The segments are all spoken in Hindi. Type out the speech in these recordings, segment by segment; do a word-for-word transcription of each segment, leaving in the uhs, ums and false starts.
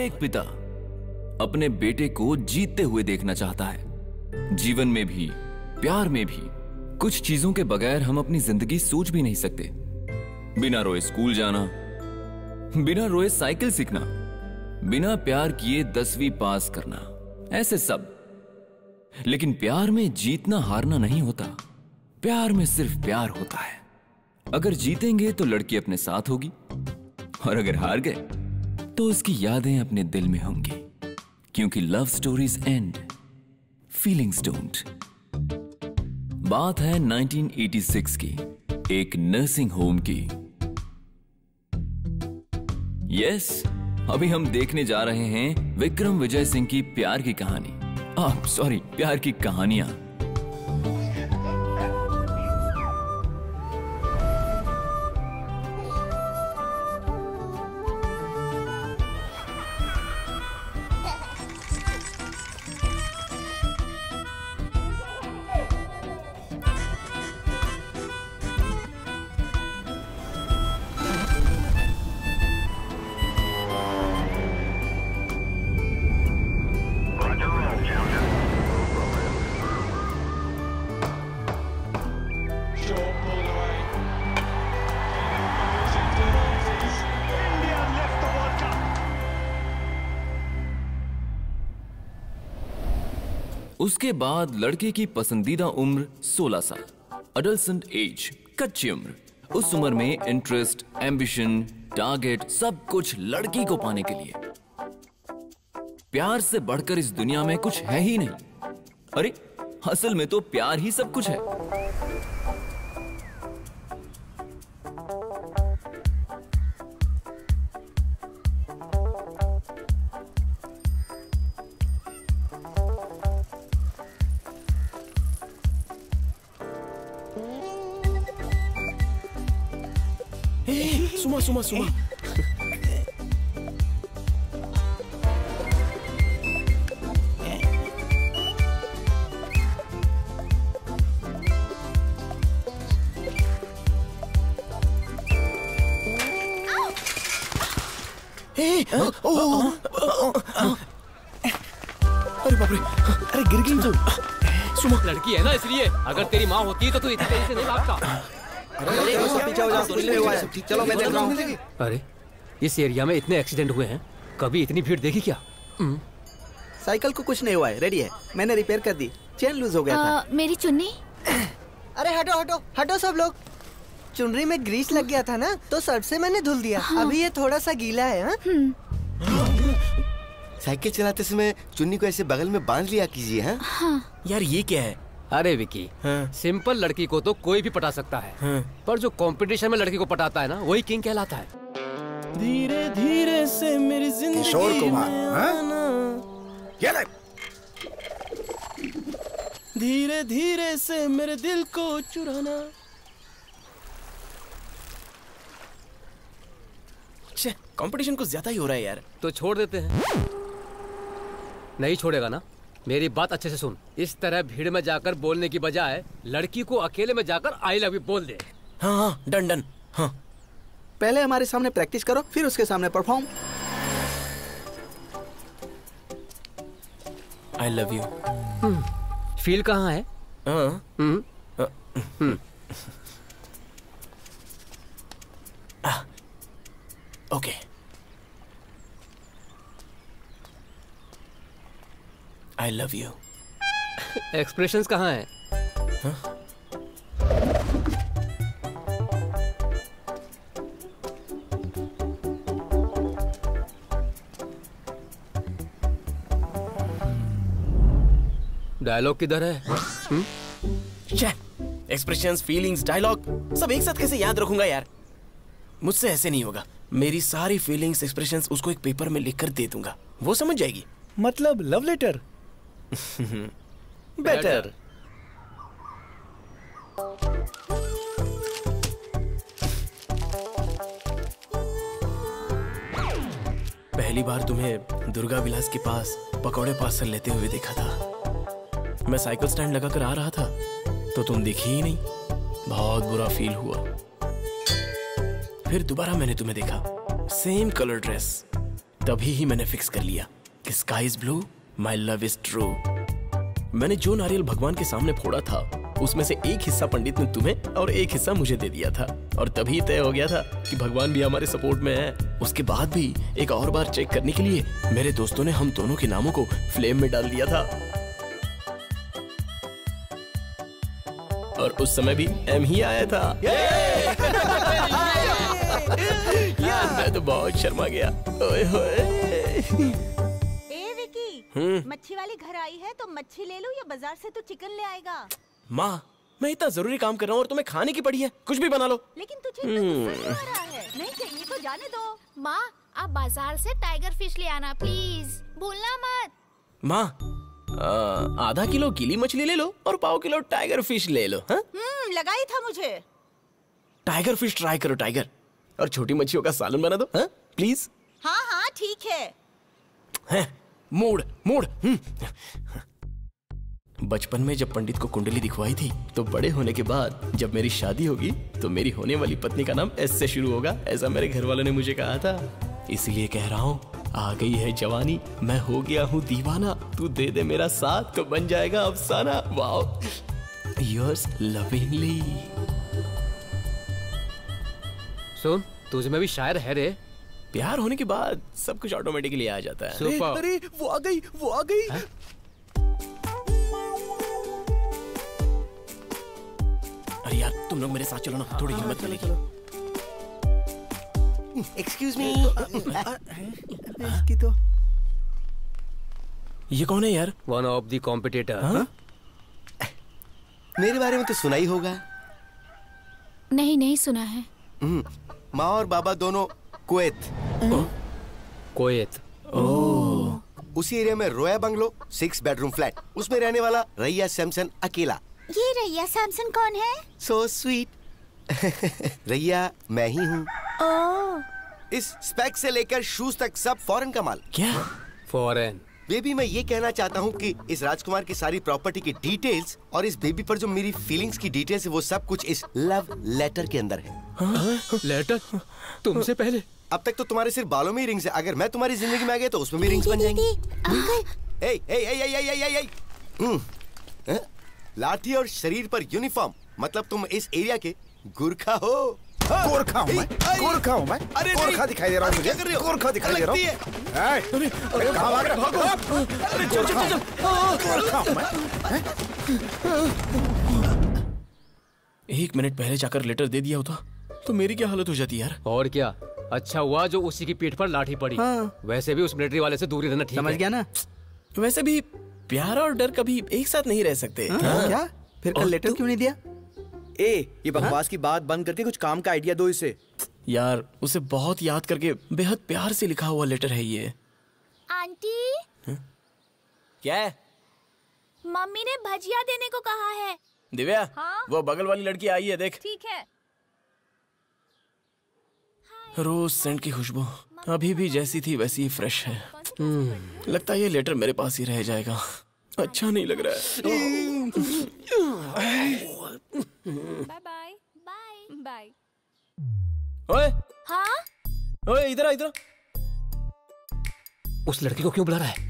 एक पिता अपने बेटे को जीतते हुए देखना चाहता है। जीवन में भी, प्यार में भी कुछ चीजों के बगैर हम अपनी जिंदगी सोच भी नहीं सकते। बिना रोए स्कूल जाना, बिना रोए साइकिल सीखना, बिना प्यार किए दसवीं पास करना, ऐसे सब। लेकिन प्यार में जीतना हारना नहीं होता, प्यार में सिर्फ प्यार होता है। अगर जीतेंगे तो लड़की अपने साथ होगी, और अगर हार गए तो उसकी यादें अपने दिल में होंगी, क्योंकि love stories and, feelings don't. बात है नाइनटीन एटी सिक्स की, एक नर्सिंग होम की। यस, अभी हम देखने जा रहे हैं विक्रम विजय सिंह की प्यार की कहानी। आ, सॉरी, प्यार की कहानियां। उसके बाद लड़के की पसंदीदा उम्र सोलह साल, अडल्सेंट एज, कच्ची उम्र। उस उम्र में इंटरेस्ट, एम्बिशन, टारगेट, सब कुछ लड़की को पाने के लिए। प्यार से बढ़कर इस दुनिया में कुछ है ही नहीं। अरे असल में तो प्यार ही सब कुछ है। सुमा सुमा सुमा अरे बाप रे, अरे गिर गई तो। सुमा लड़की है ना, इसलिए। अगर तेरी माँ होती तो तू इतनी तेजी से नहीं भागता। अरे पीछे हो जाओ, कुछ नहीं हुआ है। चलो मैं देख रहा हूँ। अरे इस एरिया में इतने एक्सीडेंट हुए हैं, कभी इतनी भीड़ देखी क्या? साइकिल को कुछ नहीं हुआ है, रेडी है। मैंने रिपेयर कर दी, चेन लूज हो गया था। मेरी चुन्नी। अरे हटो हटो हटो सब लोग। चुनरी में ग्रीस लग गया था ना, तो सर्फ से मैंने धुल दिया। हाँ। अभी ये थोड़ा सा गीला है। हाँ? साइकिल चलाते समय चुन्नी को ऐसे बगल में बांध लिया कीजिए। हाँ? हाँ। यार ये क्या है? अरे विकी, हाँ। सिंपल लड़की को तो कोई भी पटा सकता है, हाँ। पर जो कंपटीशन में लड़की को पटाता है ना, वही किंग कहलाता है। धीरे धीरे से मेरी जिंदगी किशोर कुमार, हाँ? धीरे धीरे से मेरे दिल को चुराना। कंपटीशन कुछ ज्यादा ही हो रहा है यार। तो छोड़ देते हैं। नहीं छोड़ेगा ना? मेरी बात अच्छे से सुन। इस तरह भीड़ में जाकर बोलने की बजाय लड़की को अकेले में जाकर आई लव यू बोल दे। हाँ हाँ, डन डन। हाँ, पहले हमारे सामने प्रैक्टिस करो, फिर उसके सामने perform. I love you. Feel कहाँ है? हाँ। हम्म। Okay. I love you. Expressions कहाँ हैं? हाँ? डायलॉग किधर है? एक्सप्रेशंस, फीलिंग्स, डायलॉग सब एक साथ कैसे याद रखूंगा यार? मुझसे ऐसे नहीं होगा। मेरी सारी फीलिंग्स, एक्सप्रेशंस उसको एक पेपर में लिखकर दे दूंगा, वो समझ जाएगी। मतलब लव लेटर। बेटर। पहली बार तुम्हें दुर्गा विलास के पास पकौड़े पार्सल लेते हुए देखा था। मैं साइकिल स्टैंड लगाकर आ रहा था तो तुम दिखी ही नहीं। बहुत बुरा फील हुआ। फिर दोबारा मैंने तुम्हें देखा, सेम कलर ड्रेस, तभी ही मैंने फिक्स कर लिया कि sky is blue, my love is true. मैंने जो नारियल भगवान के सामने फोड़ा था उसमें से एक हिस्सा पंडित ने तुम्हें और एक हिस्सा मुझे दे दिया था, और तभी तय हो गया था कि भगवान भी हमारे सपोर्ट में है। उसके बाद भी एक और बार चेक करने के लिए मेरे दोस्तों ने हम दोनों के नामों को फ्लेम में डाल दिया था, और उस समय भी एम ही आया था। मैं तो बहुत शर्मा गया। ओए होए। ए विकी, मच्छी वाली घर आई है तो मच्छी ले लूं या बाजार से तो चिकन ले आएगा? माँ, मैं इतना जरूरी काम कर रहा हूँ और तुम्हें खाने की पड़ी है, कुछ भी बना लो। लेकिन तुझे इतना गुस्सा क्यों आ रहा है? नहीं चाहिए तो जाने दो। माँ, आप बाजार से टाइगर फिश ले आना प्लीज, भूलना मत। माँ, आधा किलो गीली मछली ले लो और पाव किलो टाइगर फिश ले लो। हाँ? हम्म, लगा ही था मुझे। टाइगर फिश ट्राई करो टाइगर, और छोटी मच्छियों का सालन बना दो। हाँ? प्लीज। हाँ हाँ ठीक है। हैं? Mood mood. बचपन में जब पंडित को कुंडली दिखवाई थी तो बड़े होने के बाद जब मेरी शादी होगी तो मेरी होने वाली पत्नी का नाम एस से शुरू होगा, ऐसा मेरे घर वालों ने मुझे कहा था। इसलिए कह रहा हूँ, आ गई है जवानी, मैं हो गया हूँ दीवाना, तू दे दे मेरा साथ तो बन जाएगा अफसाना। Wow, yours lovingly. सुन, तुझ में भी शायर है रे। प्यार होने के बाद सब कुछ ऑटोमेटिकली आ जाता है। सुपर। अरे वो आ गई, वो आ गई। अरे यार, तुम लोग मेरे साथ चलो ना, थोड़ी हिम्मत मिलेगी। Excuse me. इसकी तो ये कौन है यार? One of the competitor. मेरे बारे में तो सुना ही होगा। नहीं नहीं सुना है। माँ और बाबा दोनों कुवैत। कुवैत। उसी एरिया में रोया बंगलो, सिक्स बेडरूम फ्लैट, उसमें रहने वाला रैया सैमसन अकेला। ये रैया सैमसन कौन है? So sweet. रैया मैं ही हूँ। ओह। इस स्पेक से लेकर शूज तक सब फॉरेन का माल। क्या? फॉरेन। बेबी, मैं ये कहना चाहता हूँ कि इस राजकुमार की सारी प्रॉपर्टी की डिटेल्स और इस बेबी पर जो मेरी फीलिंग्स की डिटेल्स है वो सब कुछ इस लव लेटर के अंदर है। हाँ? लेटर? तुमसे पहले? अब तक तो तुम्हारे सिर्फ बालों में ही रिंग्स है, अगर मैं तुम्हारी जिंदगी में आ गया तो उसमें भी रिंग्स बन जाएंगी। अंकल। ए, ए, ए, ए, ए, ए, ए, हम्म, हैं? लाठी और शरीर पर यूनिफॉर्म, मतलब तुम इस एरिया के गुरखा हो। गोरखा हूँ मैं, गोरखा हूँ मैं। अरे गोरखा दिखाई दे रहा हूँ मुझे, गोरखा दिखाई दे रहा हूँ। अरे कहाँ भाग रहे हो? अरे गोरखा हूँ, गोरखा हूँ मैं। एक मिनट पहले जाकर लेटर दे दिया होता तो मेरी क्या हालत हो जाती यार। और क्या, अच्छा हुआ जो उसी की पीठ पर लाठी पड़ी। हाँ। वैसे भी उस मिलिट्री वाले से दूरी रहना ठीक है। समझ गया ना? वैसे भी प्यार और डर कभी एक साथ नहीं रह सकते। हाँ? हाँ? क्या? फिर कल लेटर क्यों नहीं दिया? ए, ये बकवास की बात बंद करके कुछ काम का आइडिया दो इसे। यार, उसे बहुत याद करके बेहद प्यार से लिखा हुआ लेटर है ये। आंटी। हा? क्या है? मम्मी ने भजिया देने को कहा है। दिव्या, हाँ? वो बगल वाली लड़की आई है, देख। ठीक है। रोज सेंट की खुशबू अभी भी जैसी थी वैसी ही फ्रेश है। लगता है ये लेटर मेरे पास ही रह जाएगा। अच्छा नहीं लग रहा है। Bye bye bye bye. ओए, हाँ? ओए, इधर आ, इधर। उस लड़की को क्यों बुला रहा है?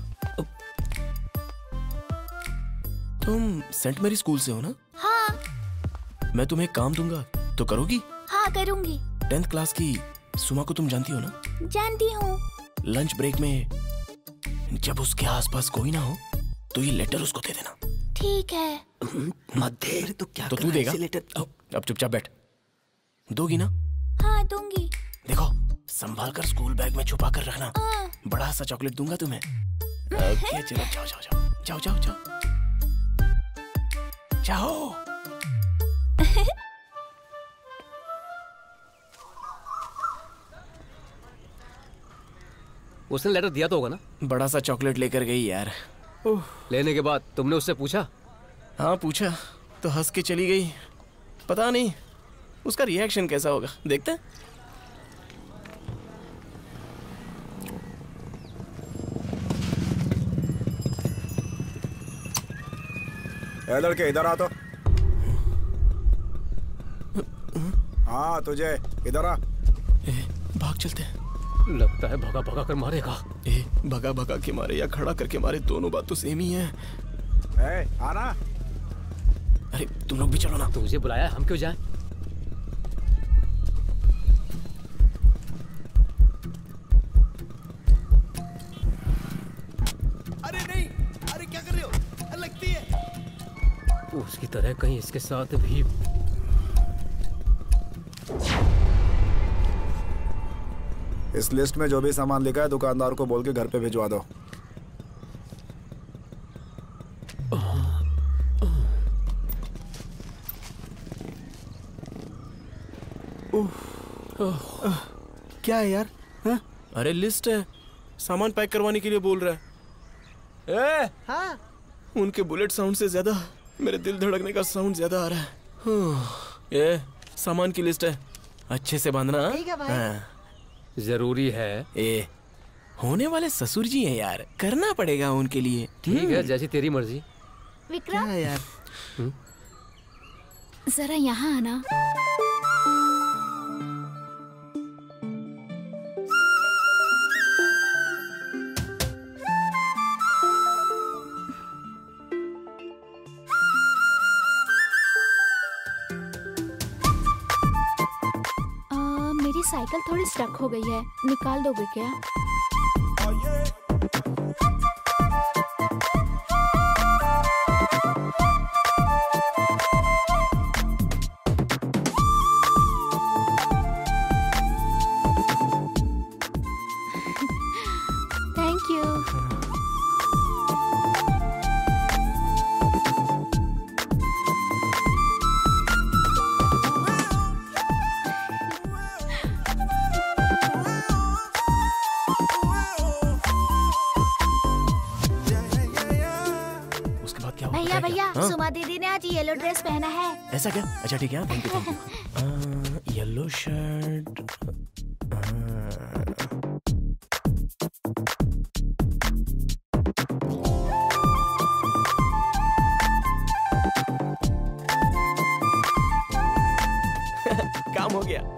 तुम सेंट मैरी स्कूल से हो ना? हाँ। मैं तुम्हें काम दूंगा तो करोगी? हाँ करूंगी। टेंथ क्लास की सुमा को तुम जानती हो ना? जानती हूँ। लंच ब्रेक में जब उसके आसपास कोई ना हो तो ये लेटर उसको दे देना। ठीक है। मत दे। तो क्या तो तू देगा? अब चुपचाप बैठ। दोगी ना? हाँ दूंगी। देखो, संभाल कर स्कूल बैग में छुपा कर रखना। बड़ा सा चॉकलेट दूंगा तुम्हें। ओके, चलो जाओ जाओ जाओ जाओ जाओ जाओ जाओ। उसने लेटर दिया तो होगा ना? बड़ा सा चॉकलेट लेकर गई यार। लेने के बाद तुमने उससे पूछा? हाँ पूछा तो हंस के चली गई। पता नहीं उसका रिएक्शन कैसा होगा, देखते हैं। ए लड़के, इधर आ तो। हाँ तुझे, इधर आ। ए, भाग चलते हैं। लगता है भगा भगा कर मारेगा। ए, भगा भगा के मारे या खड़ा करके मारे, दोनों बात तो सेम ही है। ए, आना। अरे तुम लोग भी चलो ना। तुझे बुलाया, हम क्यों जाएं? अरे नहीं, अरे क्या कर रहे हो? लगती है। उसकी तरह कहीं इसके साथ भी। इस लिस्ट में जो भी सामान लिखा है दुकानदार को बोल के घर पे भिजवा दो। क्या है यार? हा? अरे लिस्ट है, सामान पैक करवाने के लिए बोल रहा है। ए, हाँ? उनके बुलेट साउंड से ज्यादा मेरे दिल धड़कने का साउंड ज्यादा आ रहा है। ये सामान की लिस्ट है, अच्छे से बांधना। ठीक है भाई। हाँ। जरूरी है। ए, होने वाले ससुर जी हैं यार, करना पड़ेगा उनके लिए। ठीक है, जैसी तेरी मर्जी। विक्रम यार जरा यहाँ आना। मेरी साइकिल थोड़ी स्टक हो गई है, निकाल दोगे क्या? Thank you. भैया भैया, सुमा दीदी ने आज येलो ड्रेस पहना है। ऐसा क्या? अच्छा ठीक है, thank you thank you. Yellow shirt. काम हो गया।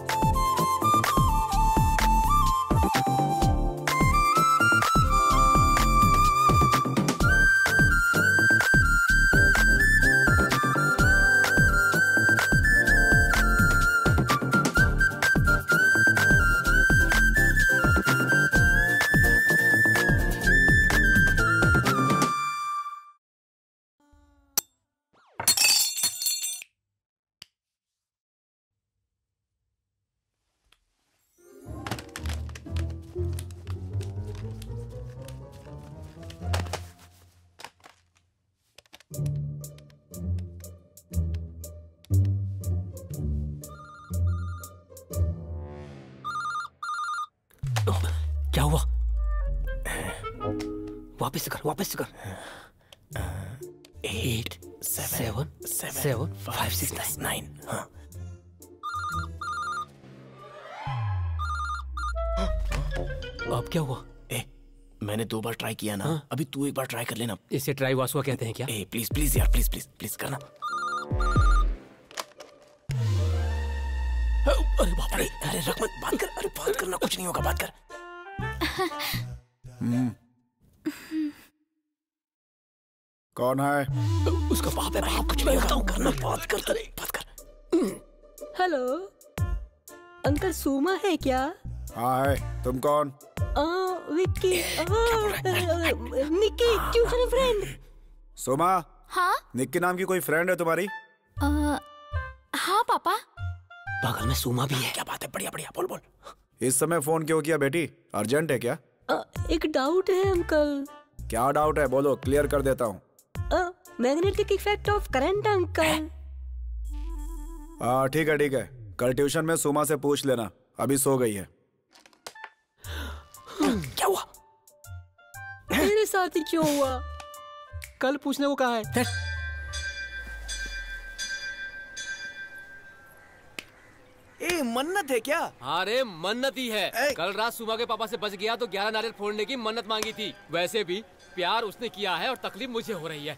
क्या हुआ? वापस कर, वापस कर। Eight seven seven five six nine. हाँ। अब क्या हुआ? ए, मैंने दो बार ट्राई किया ना। हाँ? अभी तू एक बार ट्राई कर लेना। इसे ट्राई वासुआ कहते हैं क्या? ए, प्लीज प्लीज यार, प्लीज प्लीज प्लीज करना। अरे बाप रे, अरे रख मत, बात कर। अरे बात करना, कुछ नहीं होगा, बात कर। कौन है? उसका बाप है। बाप कुछ नहीं होगा, करना, बात कर। अरे बात कर। हेलो अंकल, सुमा है क्या? हाँ है। तुम कौन? आ, विक्की, निक्की, ट्यूशन फ्रेंड। सुमा। हाँ? निक्की नाम की कोई फ्रेंड है तुम्हारी? आ, हाँ पापा। बगल में सुमा भी है। क्या बात है? बढ़िया बढ़िया, बोल बोल। इस समय फोन क्यों किया बेटी? अर्जेंट है क्या? आ, एक डाउट है अंकल। क्या डाउट है? बोलो, क्लियर कर देता हूँ। Magnetic effect of current uncle. हाँ ठीक है ठीक है, कल ट्यूशन में सुमा से पूछ लेना, अभी सो गई है। क्या हुआ? मेरे साथ ही क्यों हुआ? कल पूछने को कहा है। ए, मन्नत है क्या? अरे मन्नत ही है। ए? कल रात सुमा के पापा से बच गया तो ग्यारह नारियल फोड़ने की मन्नत मांगी थी। वैसे भी प्यार उसने किया है और तकलीफ मुझे हो रही है।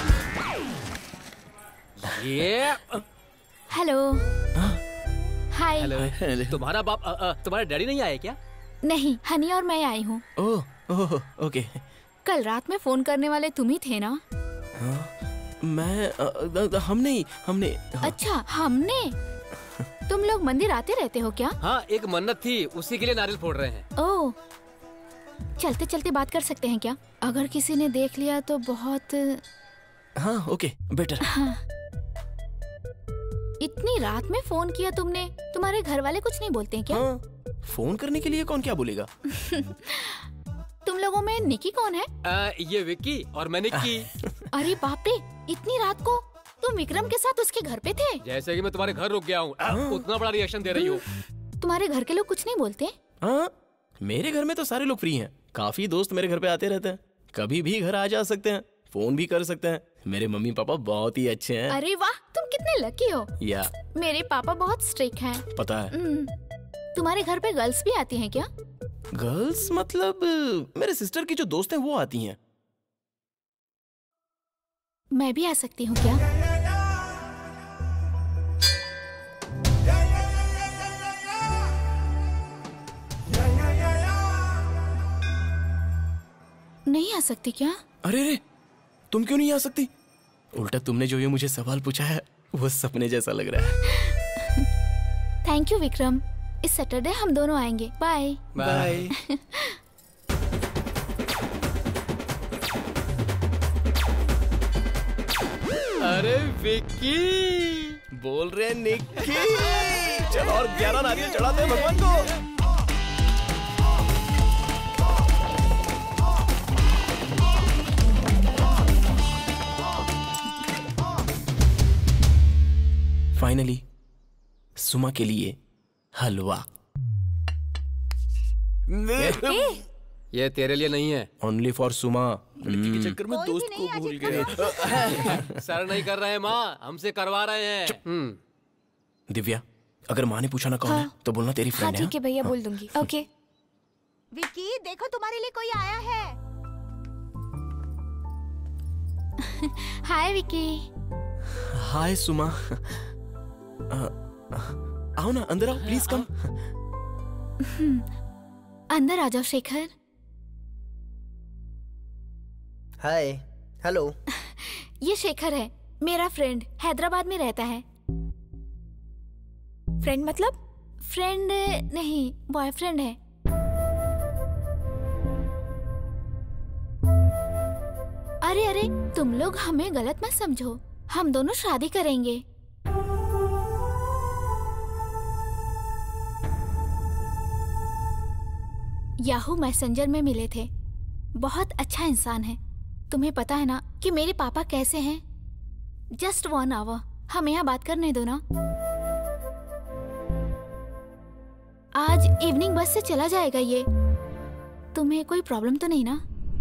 ये हेलो। हाय हाय। हेलो। तुम्हारा बाप, अ, अ, तुम्हारे डैडी नहीं आए क्या? नहीं, हनी और मैं आई हूँ। Oh oh okay. कल रात में फोन करने वाले तुम ही थे ना? हाँ, मैं अ, अ, हम नहीं हमने हाँ। अच्छा, हमने। तुम लोग मंदिर आते रहते हो क्या? हाँ, एक मन्नत थी, उसी के लिए नारियल फोड़ रहे हैं। ओह, चलते चलते बात कर सकते हैं क्या? अगर किसी ने देख लिया तो बहुत। हाँ ओके, बेटर। हाँ। इतनी रात में फोन किया तुमने? तुम्हारे घर वाले कुछ नहीं बोलते हैं क्या? हाँ, फोन करने के लिए कौन क्या बोलेगा? तुम लोगों में निकी कौन है? आ, ये विक्की और मैं निक्की। अरे बाप रे, इतनी रात को तुम विक्रम के साथ उसके घर पे थे? जैसे कि मैं तुम्हारे घर रुक गया हूँ, उतना बड़ा रिएक्शन दे रही हूँ। तुम्हारे घर के लोग कुछ नहीं बोलते? हाँ, मेरे घर में तो सारे लोग फ्री हैं। काफी दोस्त मेरे घर पे आते रहते हैं। कभी भी घर आ जा सकते हैं, फोन भी कर सकते हैं। मेरे मम्मी पापा बहुत ही अच्छे हैं। अरे वाह, तुम कितने लकी हो। या मेरे पापा बहुत स्ट्रिक्ट हैं। पता है। तुम्हारे घर पे गर्ल्स भी आती हैं क्या? गर्ल्स मतलब मेरे सिस्टर की जो दोस्त हैं वो आती हैं। मैं भी आ सकती हूँ क्या? नहीं आ सकती क्या? अरे रे, तुम क्यों नहीं आ सकती? उल्टा तुमने जो ये मुझे सवाल पूछा है वो सपने जैसा लग रहा है। Thank you Vikram. इस सैटरडे हम दोनों आएंगे। Bye bye. अरे विक्की, बोल रहे निक्की। चलो और ग्यारह नारियल चढ़ाते हैं भगवान को। फाइनली सुमा के लिए हलवा। ये तेरे लिए नहीं है। ओनली फॉर सुमा। लड़की के चक्कर में दोस्त को भूल गए। सर नहीं कर रहे हैं माँ, हमसे करवा रहे हैं। दिव्या, अगर माँ ने पूछा ना कौन है तो बोलना तेरी फ्रेंड है। ठीक है भैया, बोल दूंगी। ओके। विक्की, देखो तुम्हारे लिए कोई आया है। हाय विक्की। हाय सुमा। आओ ना, अंदर आओ, प्लीज कम। अंदर आ जाओ शेखर। हाय। हेलो। ये शेखर है, मेरा फ्रेंड, हैदराबाद में रहता है। फ्रेंड मतलब? फ्रेंड नहीं, बॉयफ्रेंड है। अरे अरे, तुम लोग हमें गलत मत समझो, हम दोनों शादी करेंगे। याहू मैसेंजर में मिले थे। बहुत अच्छा इंसान है। तुम्हें पता है ना कि मेरे पापा कैसे हैं? जस्ट वन आवर, हम यहाँ बात करने दो ना। आज इवनिंग बस से चला जाएगा ये। तुम्हें कोई प्रॉब्लम तो नहीं ना?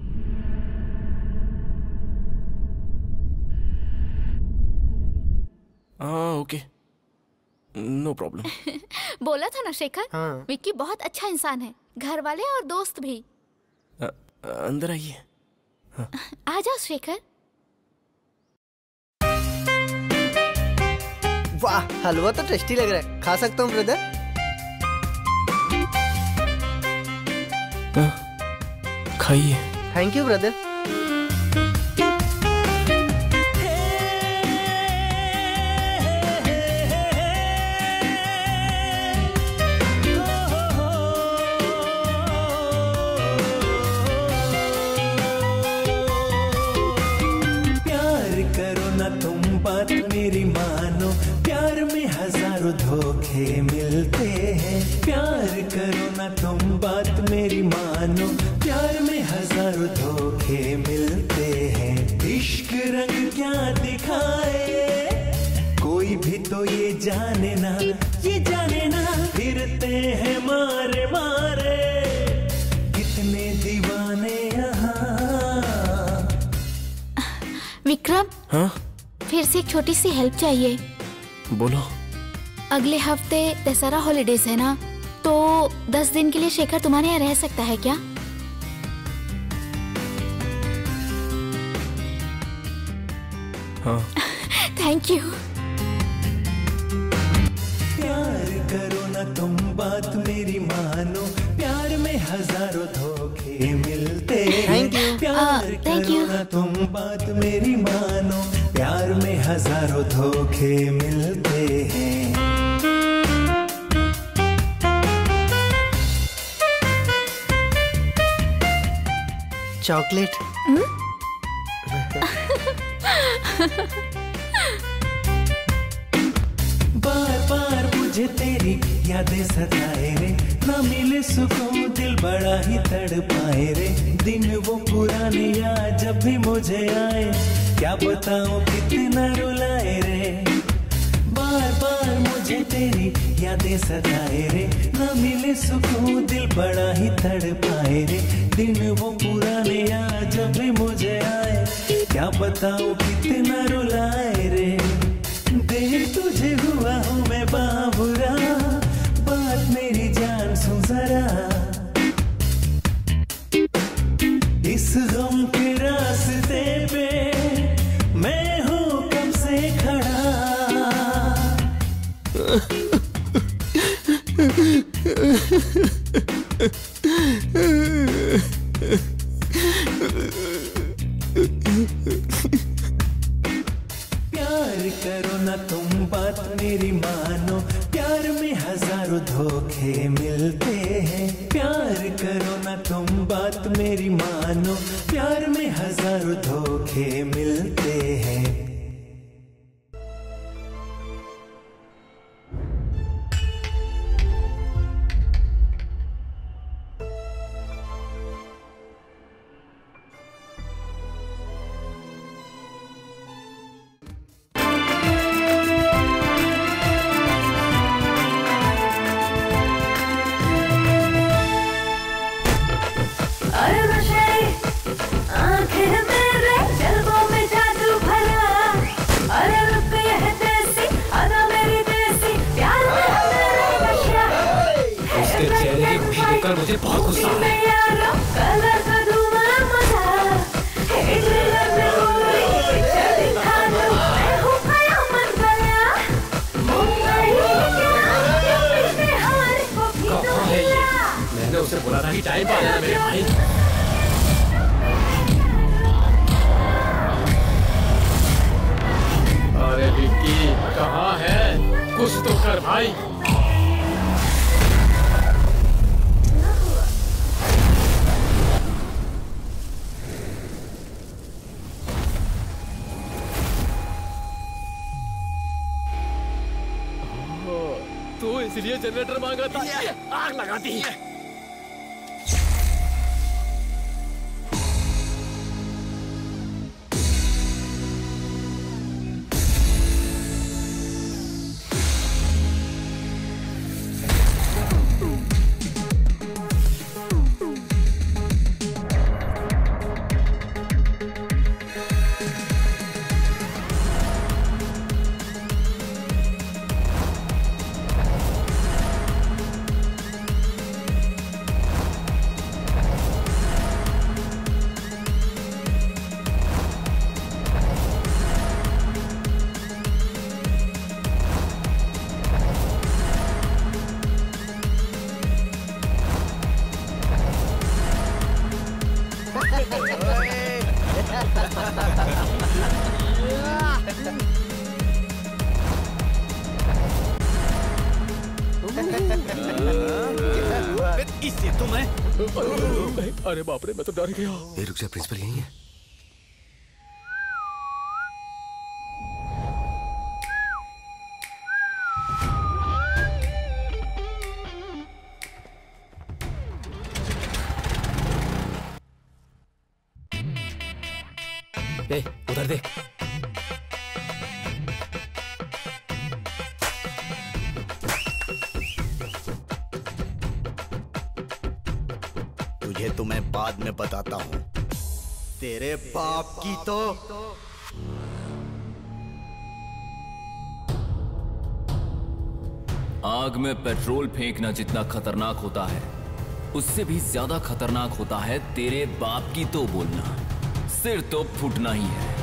हाँ ओके, नो प्रॉब्लम। बोला था ना शेखर। हाँ। विक्की बहुत अच्छा इंसान है, घर वाले और दोस्त भी। आ, अंदर आइए। हाँ। आ जाओ शेखर। वाह, हलवा तो टेस्टी लग रहा है। खा सकता हूँ ब्रदर? खाइए। Thank you brother. मेरी मानो, प्यार में हजारों धोखे मिलते हैं। प्यार करो ना तुम, बात मेरी मानो, प्यार में हजारों धोखे मिलते हैं। इश्क रंग क्या दिखाए, कोई भी तो ये जाने ना, ये जाने ना। फिरते हैं मारे मारे, कितने दीवाने यहाँ। विक्रम। हाँ? फिर से एक छोटी सी हेल्प चाहिए। बोलो। अगले हफ्ते दशहरा हॉलिडेज है ना, तो दस दिन के लिए शेखर तुम्हारे यहाँ रह सकता है क्या? हाँ। Thank you. प्यार करो ना तुम बात मेरी मानो, प्यार में हजारों धोखे मिलते हैं। प्यार करो ना तुम बात मेरी मानो, प्यार में हजारों धोखे मिलते हैं। चॉकलेट। बार बार मुझे तेरी यादें सताए रे, ना मिले सुकून दिल बड़ा ही तड़पाए रे। दिन वो पुराने याद जब भी मुझे आए, क्या बताऊं कितना रुलाए रे। बार बार मुझे तेरी यादें सताए रे, ना मिले सुकून दिल बड़ा ही तड़पाए रे। दिन वो पुराने याद जब भी मुझे आए, क्या बताऊं कितना रुलाए रे। देख तुझे हुआ हूँ मैं बाबुरा, बात मेरी जान सुन जरा। इस गम के रास्ते पे मैं हूँ कब से खड़ा। प्यार करो ना तुम बात मेरी मानो, प्यार में हजारों धोखे मिलते हैं। प्यार करो ना तुम बात मेरी मानो, प्यार में हजारों धोखे मिलते हैं। मुझे बहुत गुस्सा आ रहा है। कहाँ है ये? मैंने उसे बोला था कि टाइम पे आ जाना मेरे भाई। अरे विक्की कहाँ है? कुछ तो कर भाई। तो इसलिए जनरेटर मांगा था, आग लगा दी। इससे तो मैं अरे बाप रे मैं तो डर गया। ए, रुक जा, प्रिंसिपल यहीं है। ए, उधर देख। तुझे तो मैं बाद में बताता हूँ। तेरे बाप की तो आग में पेट्रोल फेंकना जितना खतरनाक होता है, उससे भी ज्यादा खतरनाक होता है तेरे बाप की तो बोलना। सिर तो फूटना ही है।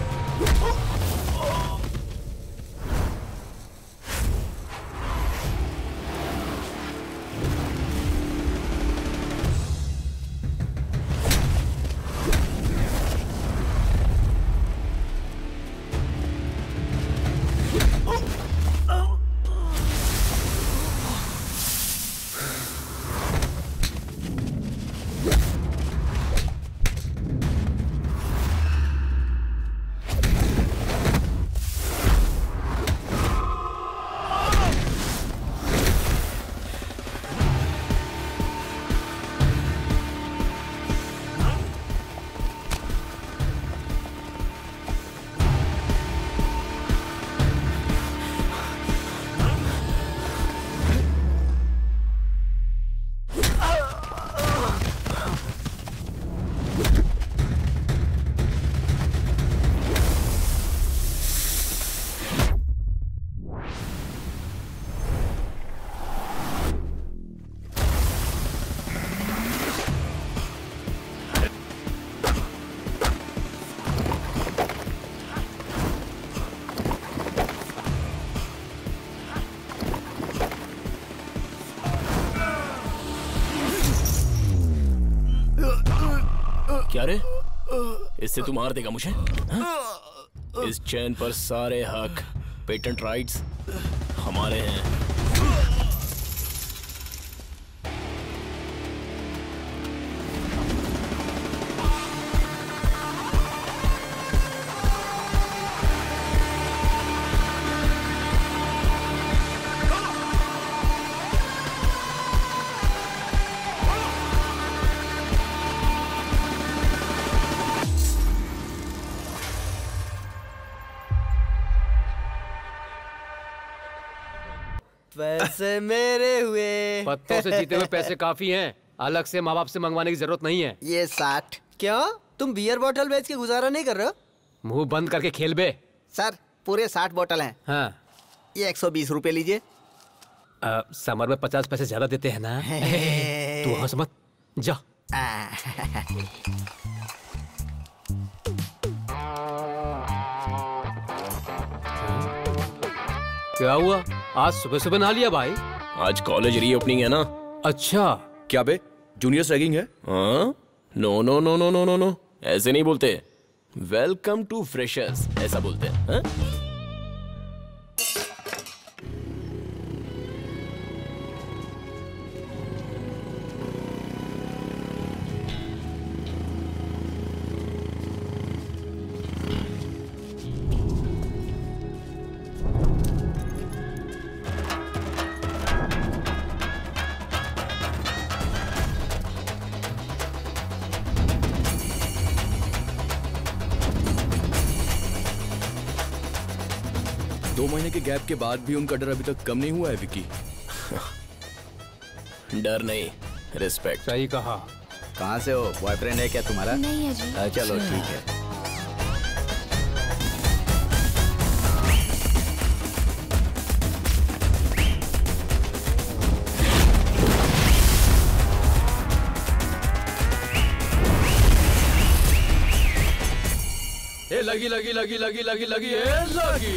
क्या रे? इससे तू मार देगा मुझे? हाँ? इस चैन पर सारे हक, पेटेंट राइट्स हमारे हैं। पैसे मेरे हुए। पत्तों से जीते हुए पैसे काफी हैं, अलग से माँ बाप से मंगवाने की जरूरत नहीं है। ये साठ। क्यों, तुम बियर बोतल बेच के गुजारा नहीं कर रहे हो? मुंह बंद करके खेल बे। सर पूरे साठ बोतल हैं। हाँ, ये एक सौ बीस रुपए लीजिए। समर में पचास पैसे ज्यादा देते हैं ना। तू हंस मत, जा। क्या हुआ, आज सुबह सुबह नहा लिया भाई? आज कॉलेज रीओपनिंग है ना। अच्छा, क्या बे, जूनियर्स रैगिंग है? हाँ? No no no no no no no, ऐसे नहीं बोलते। वेलकम टू फ्रेशर्स ऐसा बोलते हैं। हाँ? दो महीने के गैप के बाद भी उनका डर अभी तक कम नहीं हुआ है विकी। डर नहीं, रिस्पेक्ट। सही कहा। कहाँ से हो, बॉयफ्रेंड है क्या तुम्हारा? नहीं है जी। आ, चलो ठीक है। ए, लगी लगी लगी लगी लगी लगी ए, लगी।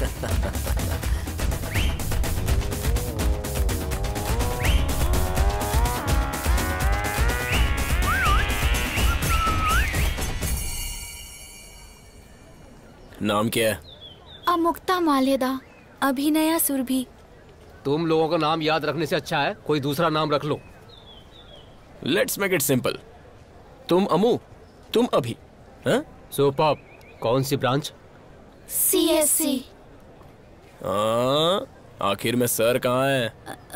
नाम क्या है? अमुक्ता मालेदा, अभिनया सुरभि। तुम लोगों का नाम याद रखने से अच्छा है कोई दूसरा नाम रख लो। Let's make it simple. तुम अमू, तुम अभी। हाँ? सुपर्ब। कौन सी ब्रांच? सी एस सी। आखिर में सर कहाँ है?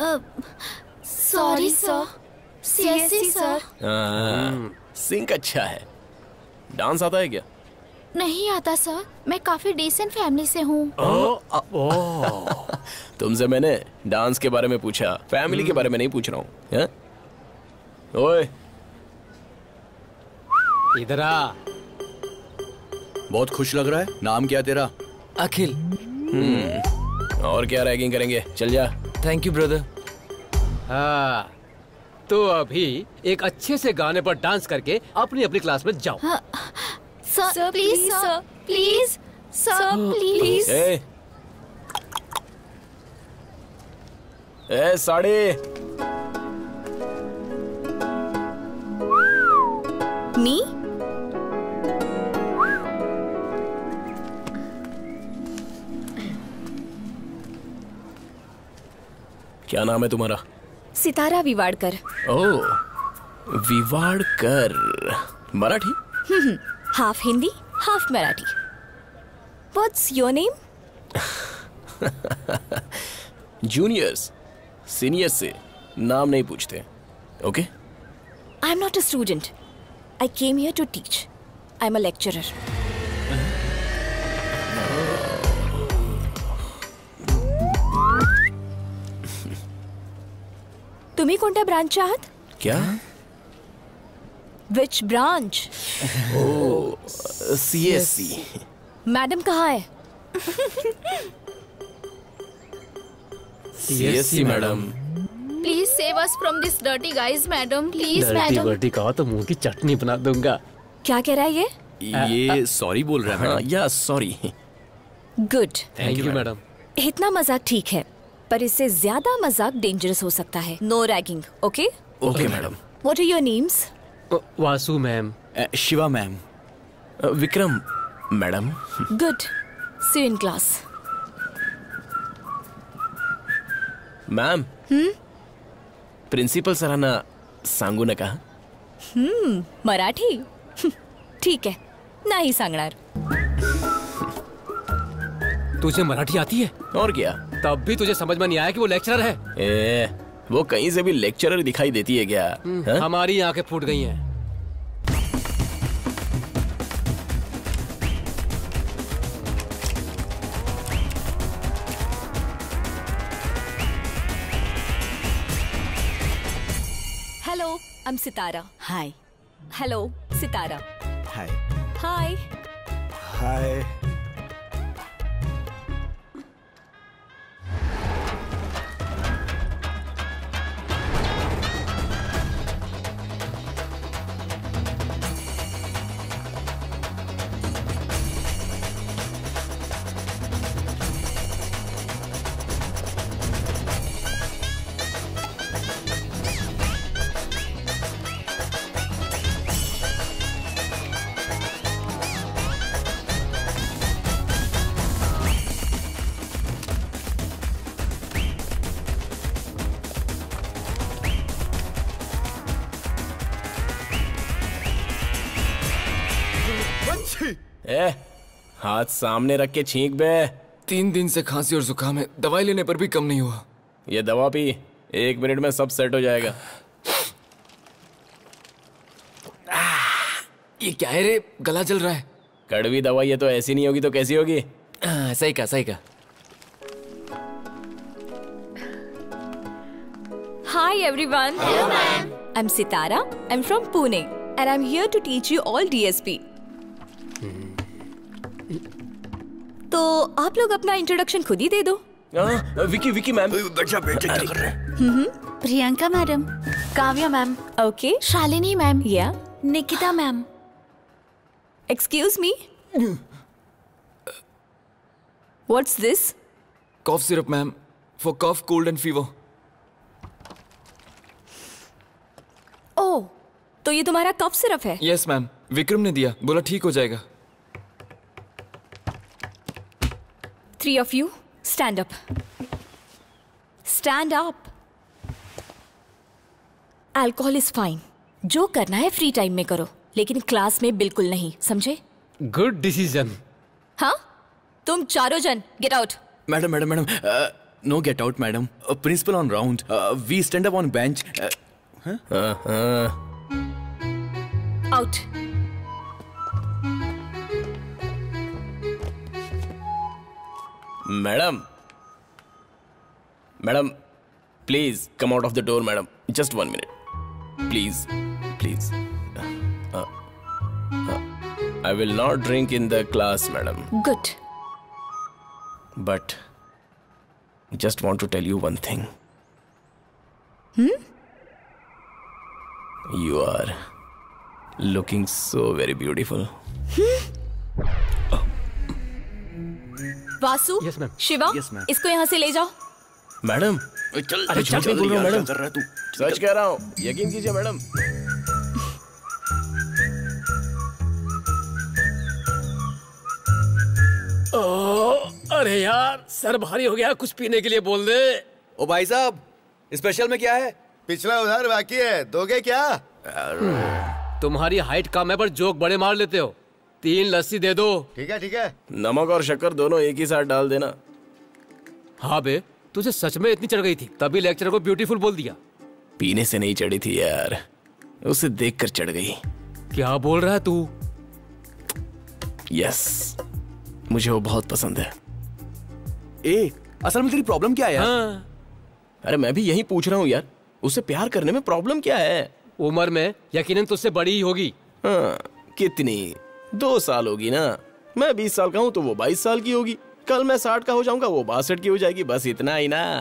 Sorry sir, C S C sir. Sink अच्छा है। डांस आता है क्या? नहीं आता सर, मैं काफी डिसेंट फैमिली से हूँ। तुमसे मैंने डांस के बारे में पूछा, फैमिली के बारे में नहीं पूछ रहा हूँ। ओए इधर आ। बहुत खुश लग रहा है। नाम क्या तेरा? अखिल। हम्म, और क्या रैगिंग करेंगे, चल जा। Thank you brother. हाँ, तो अभी एक अच्छे से गाने पर डांस करके अपनी अपनी क्लास में जाओ। हाँ, sir please sir, please sir, please. ए, ए साड़ी। मी? क्या नाम है तुम्हारा? सितारा विवाड़कर। ओह, Vivadkar. Marathi? Half Hindi, half Marathi. What's your name? Juniors, seniors से नाम नहीं पूछते, okay? I'm not a student. I came here to teach. I'm a lecturer. तुम्ही कोणत्या ब्रांच आहात? क्या? Which branch? Oh, C S C. Madam कहाँ है? C S C madam. Please save us from this dirty guys madam, please dirty madam. वर्टी कहा तो मुंह की चटनी बना दूंगा। क्या कह रहा है ये? ये सॉरी बोल रहा है मैडम। या sorry. Good. Thank you madam. इतना मजाक ठीक है, पर इससे ज्यादा मजाक डेंजरस हो सकता है। No ragging, okay? Okay madam. What are your names? Vasu ma'am. Shiva ma'am. Vikram madam. Good, see you in class. Ma'am, principal सरांना सांगू नका। हम्म, मराठी? ठीक है, नाही सांगणार। तुझे मराठी आती है? और क्या? तब भी तुझे समझ में नहीं आया कि वो लेक्चरर है? ए, वो कहीं से भी लेक्चरर दिखाई देती है क्या? हा? हमारी आंखें फूट गई हैं। Hello, I am Sitara. Hi. Hello, Sitara. Hi. Hi. Hi. ए, हाथ सामने रख के छींक बे। तीन दिन से खांसी और जुकाम है, दवाई लेने पर भी कम नहीं हुआ। ये दवा पी, एक मिनट में सब सेट हो जाएगा। ये क्या है रे, गला जल रहा है। कड़वी दवाई है तो ऐसी नहीं होगी तो कैसी होगी? आ, सही का सही का। Hi everyone. Hello ma'am. I'm Sitara. I'm from Pune and I'm here to teach you all D S P. तो आप लोग अपना इंट्रोडक्शन खुद ही दे दो। आ, विकी विकी मैम। बच्चा बेटे क्या कर रहे हैं? Priyanka madam, Kavya ma'am, okay, Shalini ma'am, या Nikita ma'am. Excuse me, what's this? Cough syrup ma'am, for cough cold and fever. Oh, तो ये तुम्हारा कफ सिरप है? यस मैम, विक्रम ने दिया, बोला ठीक हो जाएगा। Three of you, stand up. Stand up. Alcohol is fine. जो करना है फ्री टाइम में करो, लेकिन क्लास में बिल्कुल नहीं, समझे? Good decision. हाँ? तुम चारों जन get out. Madam madam madam, no get out madam. Principal on round, we stand up on bench. Out. Madam madam please come out of the door madam, just one minute please please. I will not drink in the class madam. Good, but just want to tell you one thing. You are looking so very beautiful. Vasu, yes, ma'am. Shiva, yes, ma'am. इसको यहाँ से ले जाओ। मैडम चल, अरे झूठ नहीं बोल रहा हूँ मैडम, कर रहा है तू? सच कह रहा हूँ, यकीन कीजिए मैडम। ओह, अरे यार सर भारी हो गया, कुछ पीने के लिए बोल दे। ओ भाई साहब, स्पेशल में क्या है? पिछला उधार बाकी है, दोगे क्या? तुम्हारी हाइट कम है पर जोक बड़े मार लेते हो। तीन लस्सी दे दो। ठीक है ठीक है। नमक और शक्कर दोनों एक ही साथ डाल देना। हाँ बे, तुझे सच में इतनी चढ़ गई थी, तभी लेक्चरर को ब्यूटीफुल बोल दिया। पीने से नहीं चढ़ी थी यार, उसे देखकर चढ़ गई। क्या बोल रहा है तू? यस, मुझे वो बहुत पसंद है। ए, असल में तेरी प्रॉब्लम क्या है यार? हाँ। अरे मैं भी यही पूछ रहा हूँ यार, उससे प्यार करने में प्रॉब्लम क्या है? उम्र में यकीनन तुझसे बड़ी ही होगी। हाँ, कितनी? दो साल होगी ना। मैं बीस साल का हूँ तो वो बाईस साल की होगी। कल मैं साठ का हो जाऊंगा, वो बासठ की हो जाएगी, बस इतना ही ना।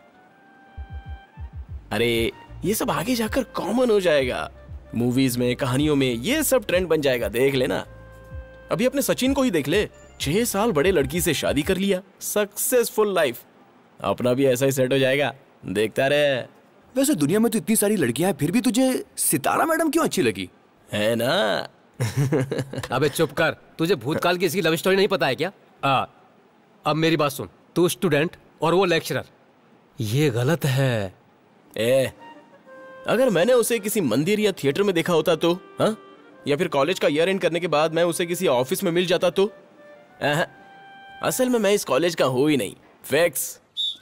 अरे ये सब आगे जाकर कॉमन हो जाएगा। मूवीज में, कहानियों में ये सब ट्रेंड बन जाएगा, देख लेना। अभी अपने सचिन को ही देख ले, छह साल बड़े लड़की से शादी कर लिया, सक्सेसफुल लाइफ। अपना भी ऐसा ही सेट हो जाएगा, देखता रहे। वैसे दुनिया में तो इतनी सारी लड़कियां हैं, फिर भी तुझे सितारा मैडम क्यों अच्छी लगी? है ना, अबे चुप कर, तुझे भूतकाल की इसकी लव स्टोरी नहीं पता है क्या? आ, अब मेरी बात सुन, तू स्टूडेंट और वो लेक्चरर, ये गलत है। ए, अगर मैंने उसे किसी मंदिर या थिएटर में देखा होता तो, हाँ? या फिर कॉलेज का ईयर एंड करने के बाद मैं उसे किसी ऑफिस में मिल जाता तो? अह, असल में मैं इस कॉलेज का हूं ही नहीं। फैक्स।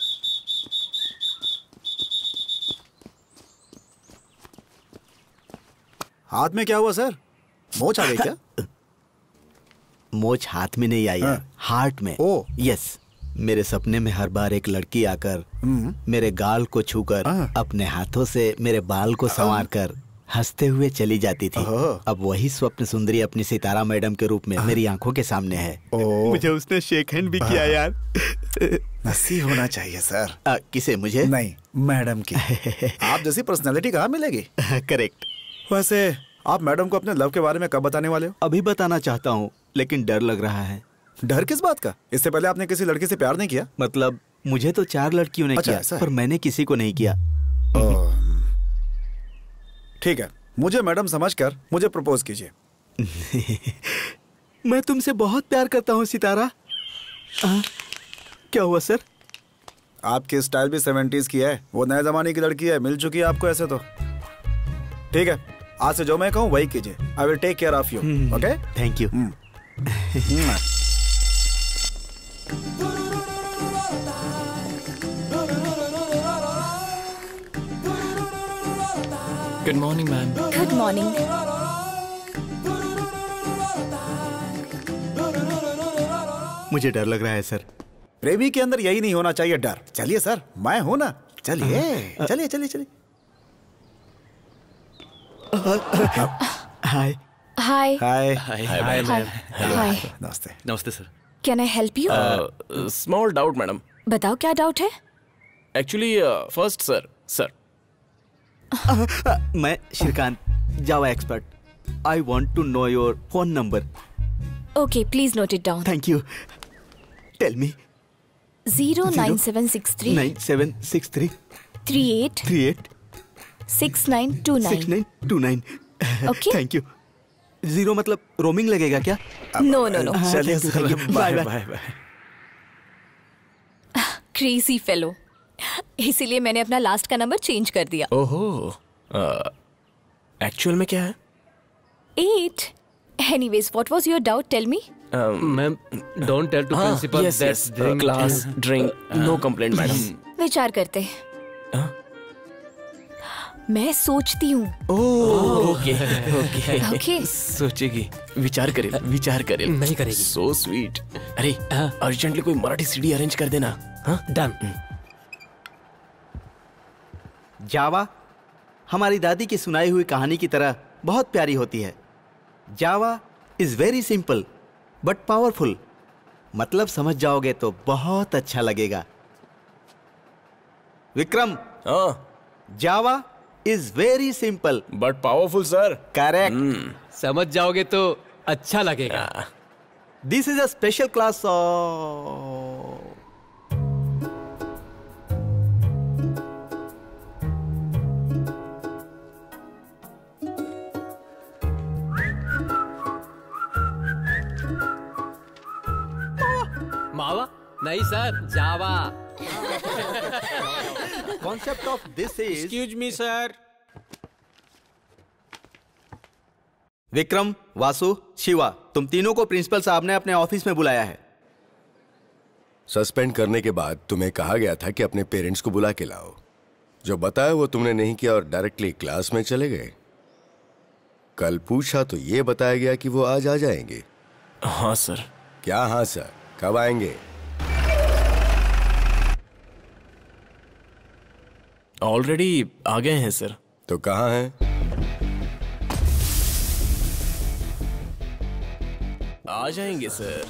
हाथ में क्या हुआ सर? मोच आ गई क्या? मोच हाथ में नहीं आई यार, हार्ट में। ओ यस, मेरे सपने में हर बार एक लड़की आकर मेरे गाल को छूकर अपने हाथों से मेरे बाल को संवार कर हंसते हुए चली जाती थी। अब वही स्वप्न सुंदरी अपनी सितारा मैडम के रूप में मेरी आंखों के सामने है। मुझे उसने शेक हैंड भी किया यार। नसीब होना चाहिए सर। आ, किसे? मुझे नहीं, मैडम की। आप जैसी पर्सनालिटी कहाँ मिलेगी? करेक्ट। वैसे आप मैडम को अपने लव के बारे में कब बताने वाले हो? अभी बताना चाहता हूँ, लेकिन डर लग रहा है। डर किस बात का? इससे पहले आपने किसी लड़की से प्यार नहीं किया? मतलब मुझे तो चार लड़कियों ने अच्छा, किया, पर मैंने किसी को नहीं किया। ठीक है, मुझे मैडम समझकर मुझे प्रपोज कीजिए। मैं तुमसे बहुत प्यार करता हूँ सितारा। आ, क्या हुआ सर? आपकी स्टाइल भी सेवेंटीज की है, वो नए जमाने की लड़की है, मिल चुकी है आपको ऐसे तो। ठीक है, आज से जो मैं कहूँ वही कीजिए। I will take care of you. Okay, thank you. Good morning ma'am. Good morning. मुझे डर लग रहा है सर। प्रेमी के अंदर यही नहीं होना चाहिए, डर। चलिए सर, मैं हूं ना। चलिए चलिए चलिए चलिए। Hi hi hi hi hi ma'am. Hi. नमस्ते। नमस्ते sir. Can I help you? Small doubt madam. बताओ क्या डाउट है? एक्चुअली फर्स्ट सर सर मैं Srikanth, Java expert. I want to know your phone number. Okay, please note it down. Thank you. Tell me. Zero nine seven six three nine seven six three three eight three eight six nine two nine six nine two nine. Okay, thank you. Zero मतलब रोमिंग लगेगा क्या? No no no. चलिए sir, bye bye bye. Crazy fellow, इसीलिए मैंने अपना लास्ट का नंबर चेंज कर दिया। ओहो, एक्चुअल में क्या है? Eight. Anyways, what was your doubt? Tell me. Ma'am, don't tell to principal yes that yes, class drink, no complaint madam. विचार करते। मैं सोचती हूँ। Okay okay okay. सोचेगी, विचार करे, विचार करे। नहीं करेगी। So sweet. अरे अर्जेंटली कोई मराठी सीडी अरेंज कर देना। हाँ, डन। जावा हमारी दादी की सुनाई हुई कहानी की तरह बहुत प्यारी होती है। Java is very simple but powerful. मतलब समझ जाओगे तो बहुत अच्छा लगेगा। Vikram, Java is very simple but powerful sir. Correct. समझ जाओगे तो अच्छा लगेगा। This is a special class of मावा? नहीं sir, Java. Concept of this is. Excuse me sir. Vikram, Vasu, Shiva, तुम तीनों को प्रिंसिपल साहब ने अपने ऑफिस में बुलाया है। सस्पेंड करने के बाद तुम्हें कहा गया था कि अपने पेरेंट्स को बुला के लाओ। जो बताया वो तुमने नहीं किया और डायरेक्टली क्लास में चले गए। कल पूछा तो ये बताया गया कि वो आज आ जाएंगे। हाँ सर। क्या हाँ सर? कब आएंगे? ऑलरेडी आ गए हैं सर। तो कहाँ हैं? आ जाएंगे सर।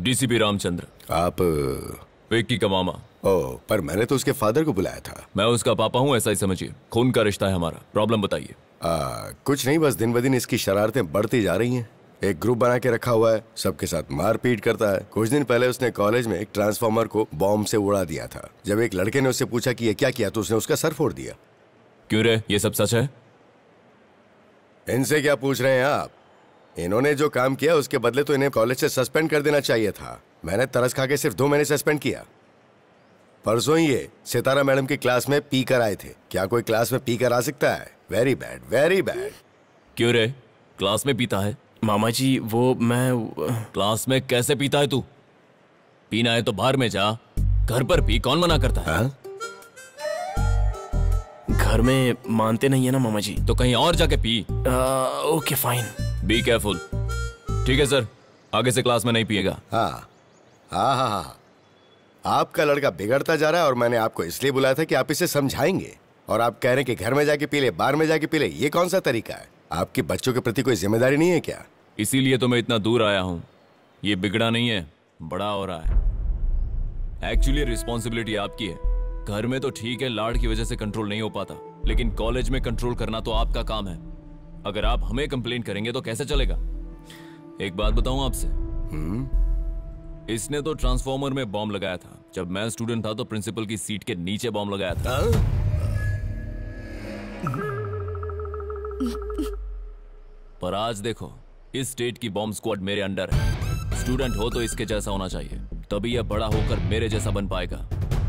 डीसीपी रामचंद्र। आप विक्की का मामा। ओह, पर मैंने तो उसके फादर को बुलाया था। मैं उसका पापा हूँ, ऐसा ही समझिए। खून का रिश्ता है हमारा। प्रॉब्लम बताइए। कुछ नहीं, बस दिन ब दिन इसकी शरारतें बढ़ती जा रही हैं। एक ग्रुप बना के रखा हुआ है, सबके साथ मारपीट करता है। कुछ दिन पहले उसने कॉलेज में एक ट्रांसफार्मर को बॉम्ब से उड़ा दिया था। जब एक लड़के ने उससे पूछा कि ये क्या किया तो उसने उसका सर फोड़ दिया। क्यों रे, ये सब सच है? इनसे क्या पूछ रहे हैं आप? इन्होंने जो काम किया उसके बदले तो इन्हें कॉलेज से सस्पेंड कर देना चाहिए था। मैंने तरस खा के सिर्फ दो महीने सस्पेंड किया। परसों ही ये सितारा मैडम की क्लास में पी कर आए थे। क्या कोई क्लास में पी कर आ सकता है? Very bad, very bad. क्यों रे, क्लास में पीता है? मामा जी वो मैं क्लास में कैसे पीता है तू? पीना है तो बाहर में जा, घर पर पी, कौन मना करता है? हा? घर में मानते नहीं है ना मामा जी। तो कहीं और जाके पी। आ, ओके फाइन। Be careful. ठीक है सर, आगे से क्लास में नहीं पिएगा। हाँ हाँ हाँ हाँ, आपका लड़का बिगड़ता जा रहा है और मैंने आपको इसलिए बुलाया था कि आप इसे समझाएंगे, और आप कह रहे हैं कि घर में जाके पी ले, बाहर में जाके पी ले। ये कौन सा तरीका है? आपके बच्चों के प्रति कोई जिम्मेदारी नहीं है क्या? इसीलिए तो मैं इतना दूर आया हूँ। ये बिगड़ा नहीं है, बड़ा हो रहा है। एक्चुअली रिस्पॉन्सिबिलिटी आपकी है। घर में तो ठीक है, लाड़ की वजह से कंट्रोल नहीं हो पाता, लेकिन कॉलेज में कंट्रोल करना तो आपका काम है। अगर आप हमें कंप्लेंट करेंगे तो कैसे चलेगा? एक बात बताऊं आपसे, इसने तो ट्रांसफॉर्मर में बॉम्ब लगाया था। जब मैं स्टूडेंट था तो प्रिंसिपल की सीट के नीचे बॉम्ब लगाया था। पर आज देखो, इस स्टेट की बॉम्ब स्क्वाड मेरे अंडर है। स्टूडेंट हो तो इसके जैसा होना चाहिए, तभी यह बड़ा होकर मेरे जैसा बन पाएगा।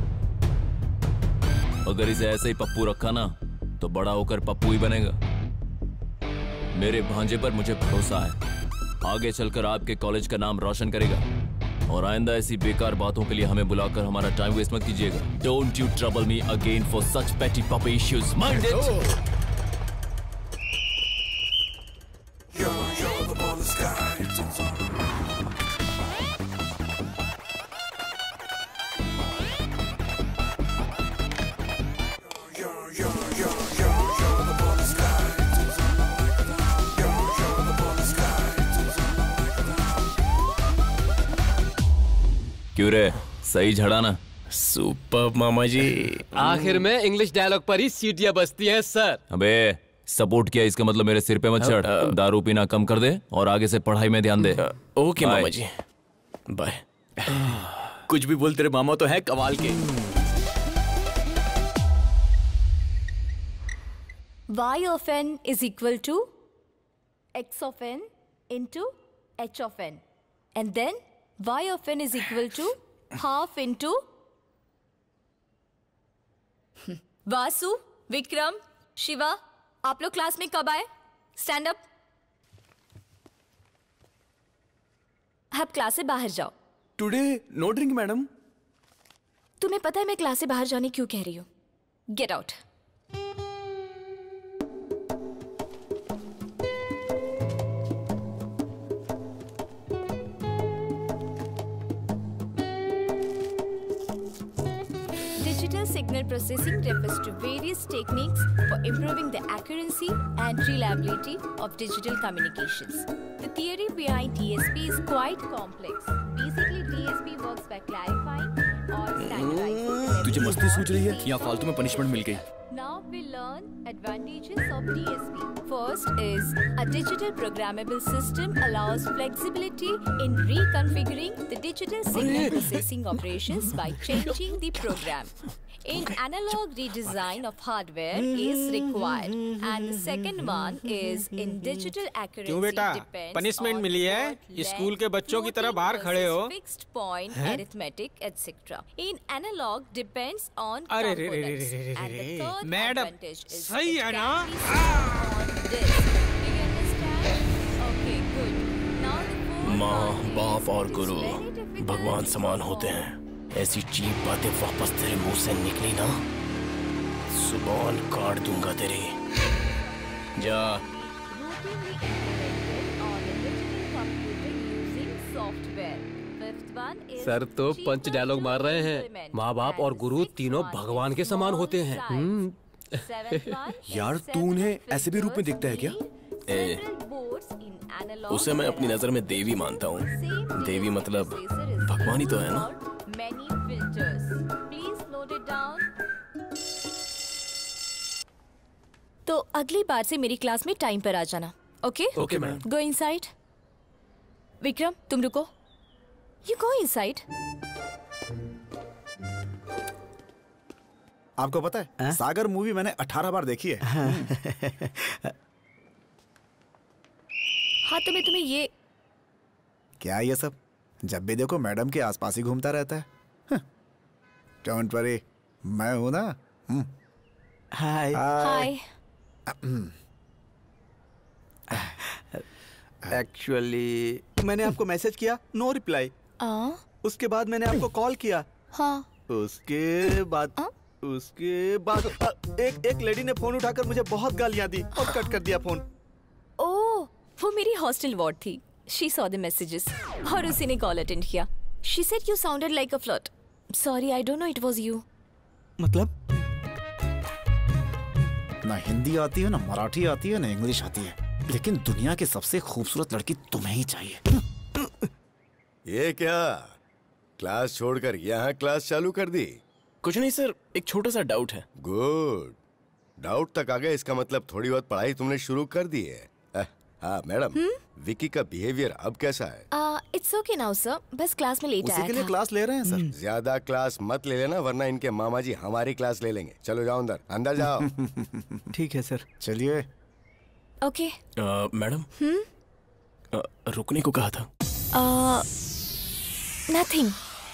अगर इसे ऐसे ही पप्पू रखा ना तो बड़ा होकर पप्पू ही बनेगा। मेरे भांजे पर मुझे भरोसा है, आगे चलकर आपके कॉलेज का नाम रोशन करेगा। और आइंदा ऐसी बेकार बातों के लिए हमें बुलाकर हमारा टाइम वेस्ट मत कीजिएगा। Don't you trouble me again for such petty puppy issues, mind it. क्यों रे, सही झड़ा ना? सुपर मामा जी। आखिर में इंग्लिश डायलॉग पर ही सीटियां बजती हैं सर। अबे सपोर्ट किया इसका मतलब मेरे सिर पे मत चढ़। दारू पीना कम कर दे और आगे से पढ़ाई में ध्यान दे। ओके मामा जी, बाय। कुछ भी बोल, तेरे मामा तो है कमाल के। Y of n is equal to x of n into h of n, and then y of n is equal to half into Vasu, Vikram, Shiva, आप लोग क्लास में कब आए? Stand up. आप क्लास से बाहर जाओ। Today no drink madam. तुम्हें पता है मैं क्लास से बाहर जाने क्यों कह रही हूँ? Get out. Signal processing refers to various techniques for improving the accuracy and reliability of digital communications. The theory behind D S P is quite complex. Basically, D S P works by clarifying or standardizing. तुझे मस्ती सूझ रही है या फालतू में पनिशमेंट मिल गई? Now we learn advantages of D S P. First is a digital programmable system allows flexibility in reconfiguring the digital signal processing operations by changing the program. In analog redesign of hardware is required, and the second one is in digital accuracy. क्यों बेटा, पनिशमेंट मिली है? स्कूल के बच्चों की तरह बाहर खड़े हो? Fixed point, arithmetic, et cetera. In analog depends on अरे रे रे रे रे रे रे रे मैडम, सही है ना? माँ, बाप और गुरु भगवान समान होते हैं। ऐसी चीप बातें वापस तेरे मुंह से निकली ना, जुबान काट दूंगा तेरी। जा। सर तो पंच डायलॉग मार रहे हैं। माँ बाप और गुरु तीनों भगवान के समान होते हैं। यार तू उन्हें ऐसे भी रूप में दिखता है क्या? ए, उसे मैं अपनी नजर में देवी मानता हूँ। देवी मतलब भगवान ही तो है ना। Many filters. Please note it down. तो अगली बार से मेरी क्लास में टाइम पर आ जाना, okay? Okay madam. Go inside. Vikram तुम रुको। You go inside. आपको पता है आ? सागर मूवी मैंने अठारह बार देखी है। हाँ तो मैं तुम्हें ये क्या ये सब? जब भी देखो मैडम के आसपास ही घूमता रहता है। डोंट वरी, मैं हूं ना। हाय हाय। एक्चुअली मैंने आपको मैसेज किया, नो रिप्लाई। उसके बाद मैंने आपको कॉल किया। हाँ। उसके बाद आ? उसके बाद एक एक लेडी ने फोन उठाकर मुझे बहुत गालियां दी और कट कर दिया फोन। ओह, वो मेरी हॉस्टल वार्ड थी। She saw the messages और उसी ने कॉल अटेंड किया। She said you sounded like a flirt. Sorry, I don't know it was you. मतलब? ना हिंदी आती है, ना मराठी आती है, ना इंग्लिश आती है, लेकिन दुनिया की सबसे खूबसूरत लड़की तुम्हें ही चाहिए। ये क्या क्लास छोड़कर यहाँ क्लास चालू कर दी? कुछ नहीं सर, एक छोटा सा डाउट है। गुड, डाउट तक आ गया, इसका मतलब थोड़ी बहुत पढ़ाई तुमने शुरू कर दी है। हाँ मैडम, विकी का बिहेवियर अब कैसा है? इट्स ओके नाउ सर, बस क्लास में लेट आया था। उसी के लिए क्लास ले रहे हैं सर। ज्यादा क्लास मत ले लेना, वरना इनके मामा जी हमारी क्लास ले लेंगे। चलो जाओ अंदर, अंदर जाओ। ठीक है सर। चलिए। ओके। मैडम, रुकने को कहा था। नथिंग।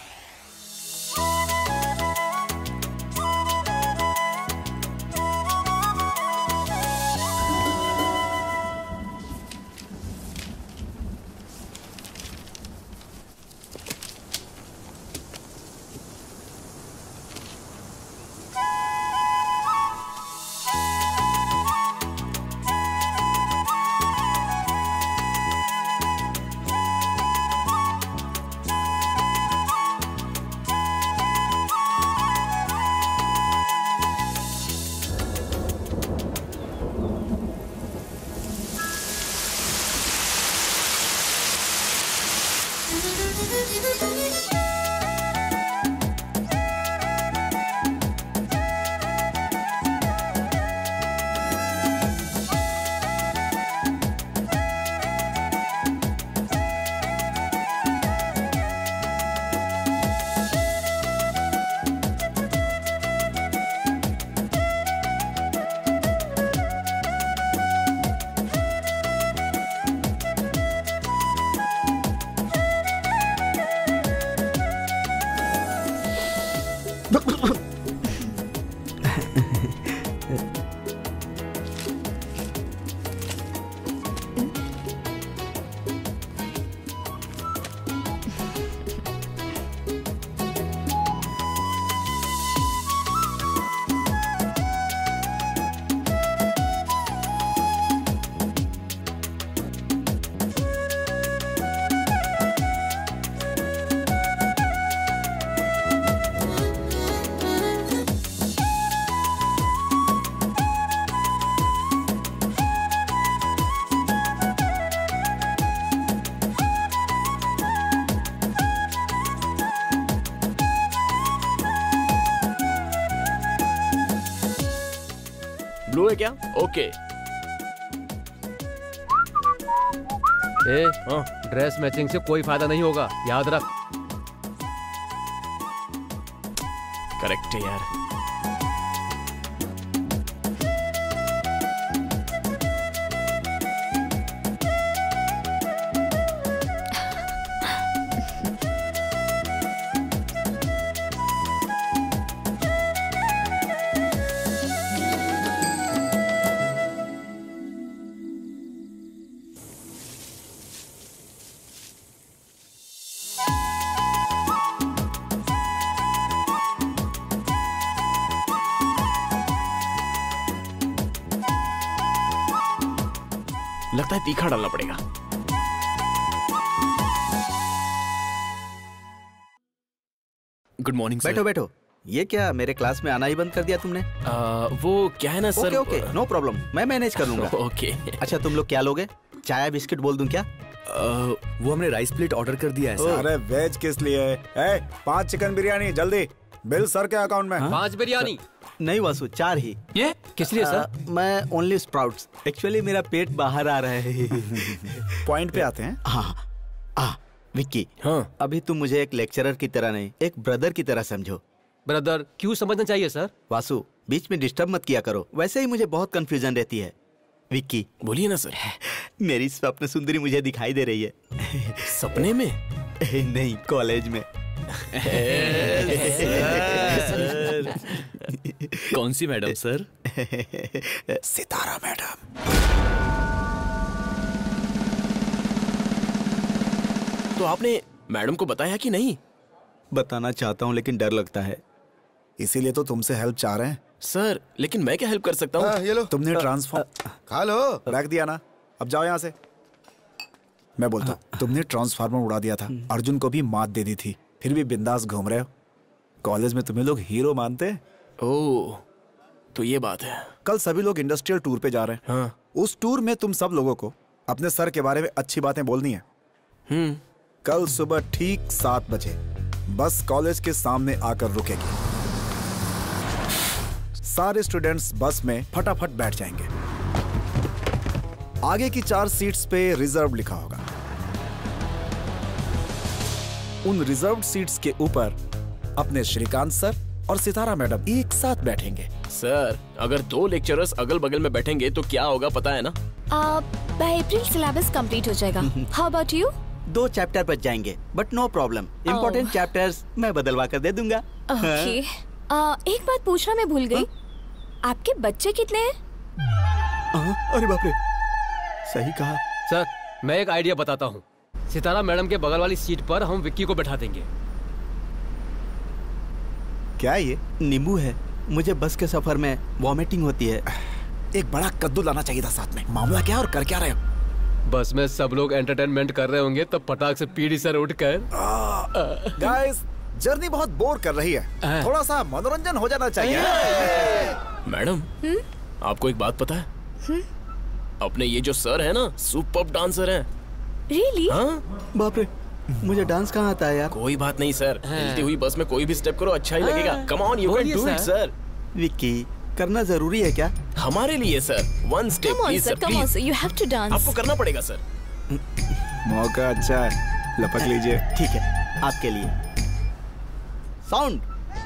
ब्लू है क्या? ओके। ए, ड्रेस मैचिंग से कोई फायदा नहीं होगा, याद रख। करेक्ट है यार। लगता है तीखा डालना पड़ेगा। Good morning sir. बैठो बैठो। ये क्या मेरे क्लास में आना ही बंद कर दिया तुमने? आ, वो क्या है ना sir. Okay okay no problem, मैं मैनेज कर लूंगा। ओके। अच्छा तुम लोग क्या लोगे? चाय बिस्किट बोल दूं क्या? आ, वो हमने राइस प्लेट ऑर्डर कर दिया है सर। अरे वेज किस लिए? ए, पांच चिकन बिरयानी जल्दी, बिल सर के अकाउंट में। पांच बिरयानी? नहीं वासु, चार ही। ये किस लिए सर? मैं ओनली स्प्राउट्स। एक्चुअली मेरा पेट बाहर आ रहा है। पॉइंट पे आते हैं। हाँ हाँ विक्की, हाँ अभी तुम मुझे एक लेक्चरर की तरह नहीं, एक ब्रदर की तरह समझो। ब्रदर क्यों समझना चाहिए सर? वासु बीच में डिस्टर्ब मत किया करो, वैसे ही मुझे बहुत कंफ्यूजन रहती है। विक्की बोलिए ना सर। मेरी स्वप्न सुंदरी मुझे दिखाई दे रही है। सपने में? नहीं, कॉलेज में। कौन सी मैडम सर? सितारा मैडम। तो आपने मैडम को बताया कि नहीं? बताना चाहता हूँ लेकिन डर लगता है, इसीलिए तो तुमसे हेल्प चाह रहे हैं। सर लेकिन मैं क्या हेल्प कर सकता हूँ? ये लो तुमने ट्रांसफॉर्म खा लो, रख दिया ना, अब जाओ यहाँ से। मैं बोलता हूँ तुमने ट्रांसफार्मर उड़ा दिया था, अर्जुन को भी मात दे दी थी, फिर भी बिंदास घूम रहे हो। कॉलेज में तुम्हें लोग हीरो मानते हैं। ओह तो ये बात है। कल सभी लोग इंडस्ट्रियल टूर पे जा रहे हैं। हाँ। उस टूर में तुम सब लोगों को अपने सर के बारे में अच्छी बातें बोलनी है। हम्म। कल सुबह ठीक सात बजे बस कॉलेज के सामने आकर रुकेगी। सारे स्टूडेंट्स बस में फटाफट बैठ जाएंगे। आगे की चार सीट्स पे रिजर्व लिखा होगा। उन रिजर्व सीट्स के ऊपर अपने श्रीकांत सर और सितारा मैडम एक साथ बैठेंगे। सर अगर दो लेक्चरर्स अगल बगल में बैठेंगे तो क्या होगा पता है ना? बाय अप्रैल सिलेबस कंप्लीट हो जाएगा। How about you? दो चैप्टर बच जाएंगे but no problem, important chapters मैं बदलवा कर दे दूंगा। ओके। एक बात पूछना मैं भूल गई, आपके बच्चे कितने हैं? अरे बाप रे, सही कहा। सर मैं एक आइडिया बताता हूँ, सितारा मैडम के बगल वाली सीट पर हम विक्की को बैठा देंगे। क्या ये? नींबू है, मुझे बस के सफर में वॉमिटिंग होती है। एक बड़ा कद्दू लाना चाहिए था साथ में। मामला क्या और कर क्या रहे हो? बस में सब लोग एंटरटेनमेंट कर रहे होंगे तब पटाख से पीढ़ी सर उठकर। गाइस जर्नी बहुत बोर कर रही है, थोड़ा सा मनोरंजन हो जाना चाहिए। मैडम आपको एक बात पता है? अपने ये जो सर है ना सुपर डांसर हैं। रियली? हाँ? बाप रे, मुझे डांस कहाँ आता है यार? कोई बात नहीं सर, हिलती हुई बस में कोई भी स्टेप करो अच्छा ही लगेगा। Come on you can do it sir. Vicky करना जरूरी है क्या? हमारे लिए sir, one step please sir, please. You have to dance. आपको करना पड़ेगा सर। मौका अच्छा है, लपक लीजिए। ठीक है, आपके लिए sound.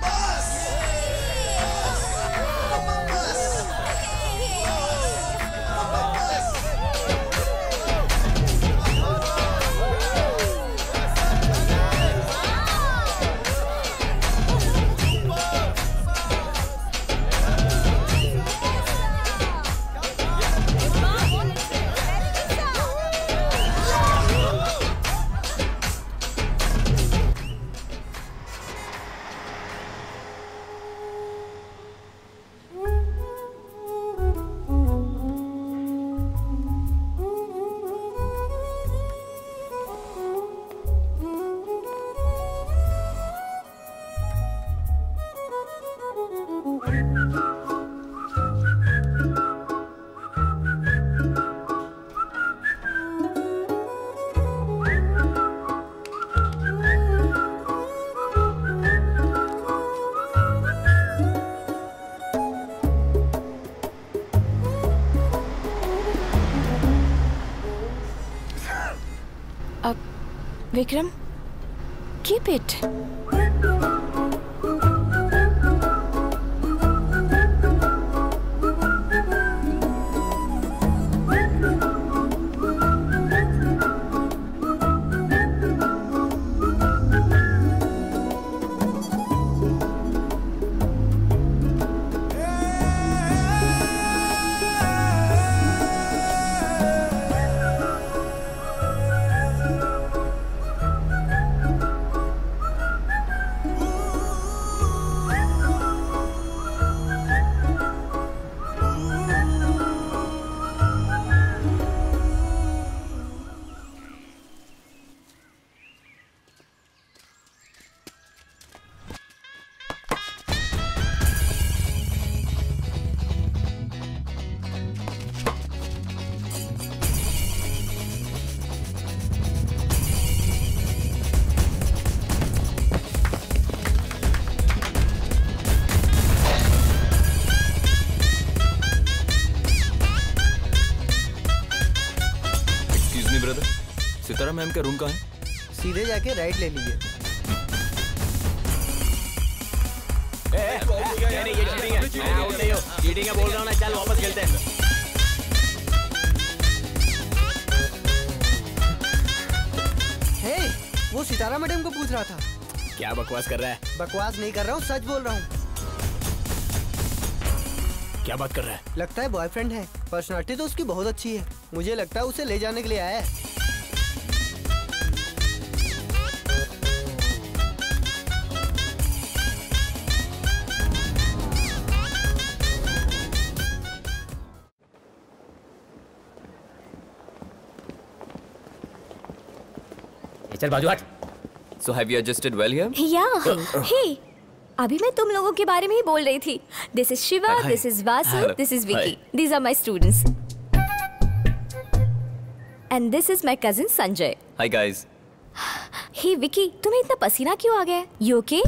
Vikram, keep it. Ma'am का रूम कहाँ है? सीधे जाके राइट ले लीजिए। चीटिंग है बोल रहा हूँ ना, चल वापस खेलते हैं। हे, वो सितारा मैडम को पूछ रहा था। क्या बकवास कर रहा है? बकवास नहीं कर रहा हूँ, सच बोल रहा हूँ। क्या बात कर रहा है? लगता है बॉयफ्रेंड है। पर्सनालिटी तो उसकी बहुत अच्छी है। मुझे लगता है उसे ले जाने के लिए आया है। चल बाजू हट। So have you adjusted well here? या हे, अभी मैं तुम लोगों के बारे में ही बोल रही थी। This is Shiva, this is Vasu, this is Vicky. These are my students and this is my cousin Sanjay. Hi guys. Hey Vicky, तुम्हें इतना पसीना क्यों आ गया है? You okay?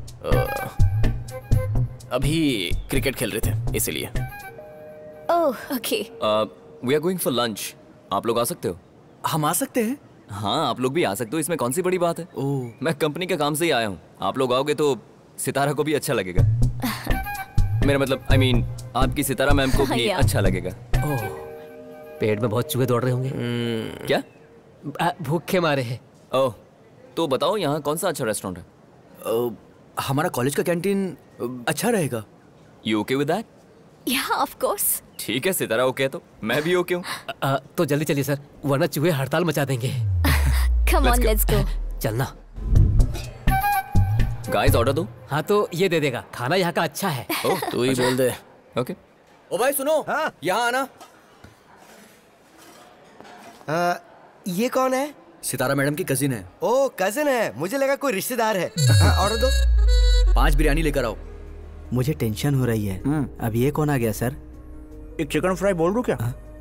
अभी क्रिकेट खेल रहे थे इसीलिए। Oh okay. Uh, we are going for lunch. आप लोग आ सकते हो? हम आ सकते हैं? हाँ, आप लोग भी आ सकते हो, इसमें कौन सी बड़ी बात है। ओह, मैं कंपनी के काम से ही आया हूँ। आप लोग आओगे तो सितारा को भी अच्छा लगेगा। मेरा मतलब आई I मीन mean, आपकी सितारा मैम को भी अच्छा लगेगा। ओह, पेट में बहुत चूहे दौड़ रहे होंगे। क्या? भूखे मारे हैं। ओह, तो बताओ यहाँ कौन सा अच्छा रेस्टोरेंट है? uh, हमारा कॉलेज का कैंटीन अच्छा रहेगा। You okay with that? Yeah, of course. ठीक है, सितारा ओके है तो मैं भी ओके हूँ। तो जल्दी चलिए सर, वरना चूहे हड़ताल मचा देंगे। Come on, let's go. चलना। गाइस ऑर्डर दो। हाँ तो ये दे देगा, खाना यहाँ का अच्छा है। ओह, तू ही बोल दे। ओके। ओ भाई सुनो, हाँ? यहाँ आना। आ, ये कौन है? सितारा मैडम की कजिन है। ओ कजिन है, मुझे लगा कोई रिश्तेदार है। ऑर्डर दो। पांच बिरयानी लेकर आओ। मुझे टेंशन हो रही है। अब ये कौन आ गया सर? एक चिकन फ्राई बोल दूं क्या?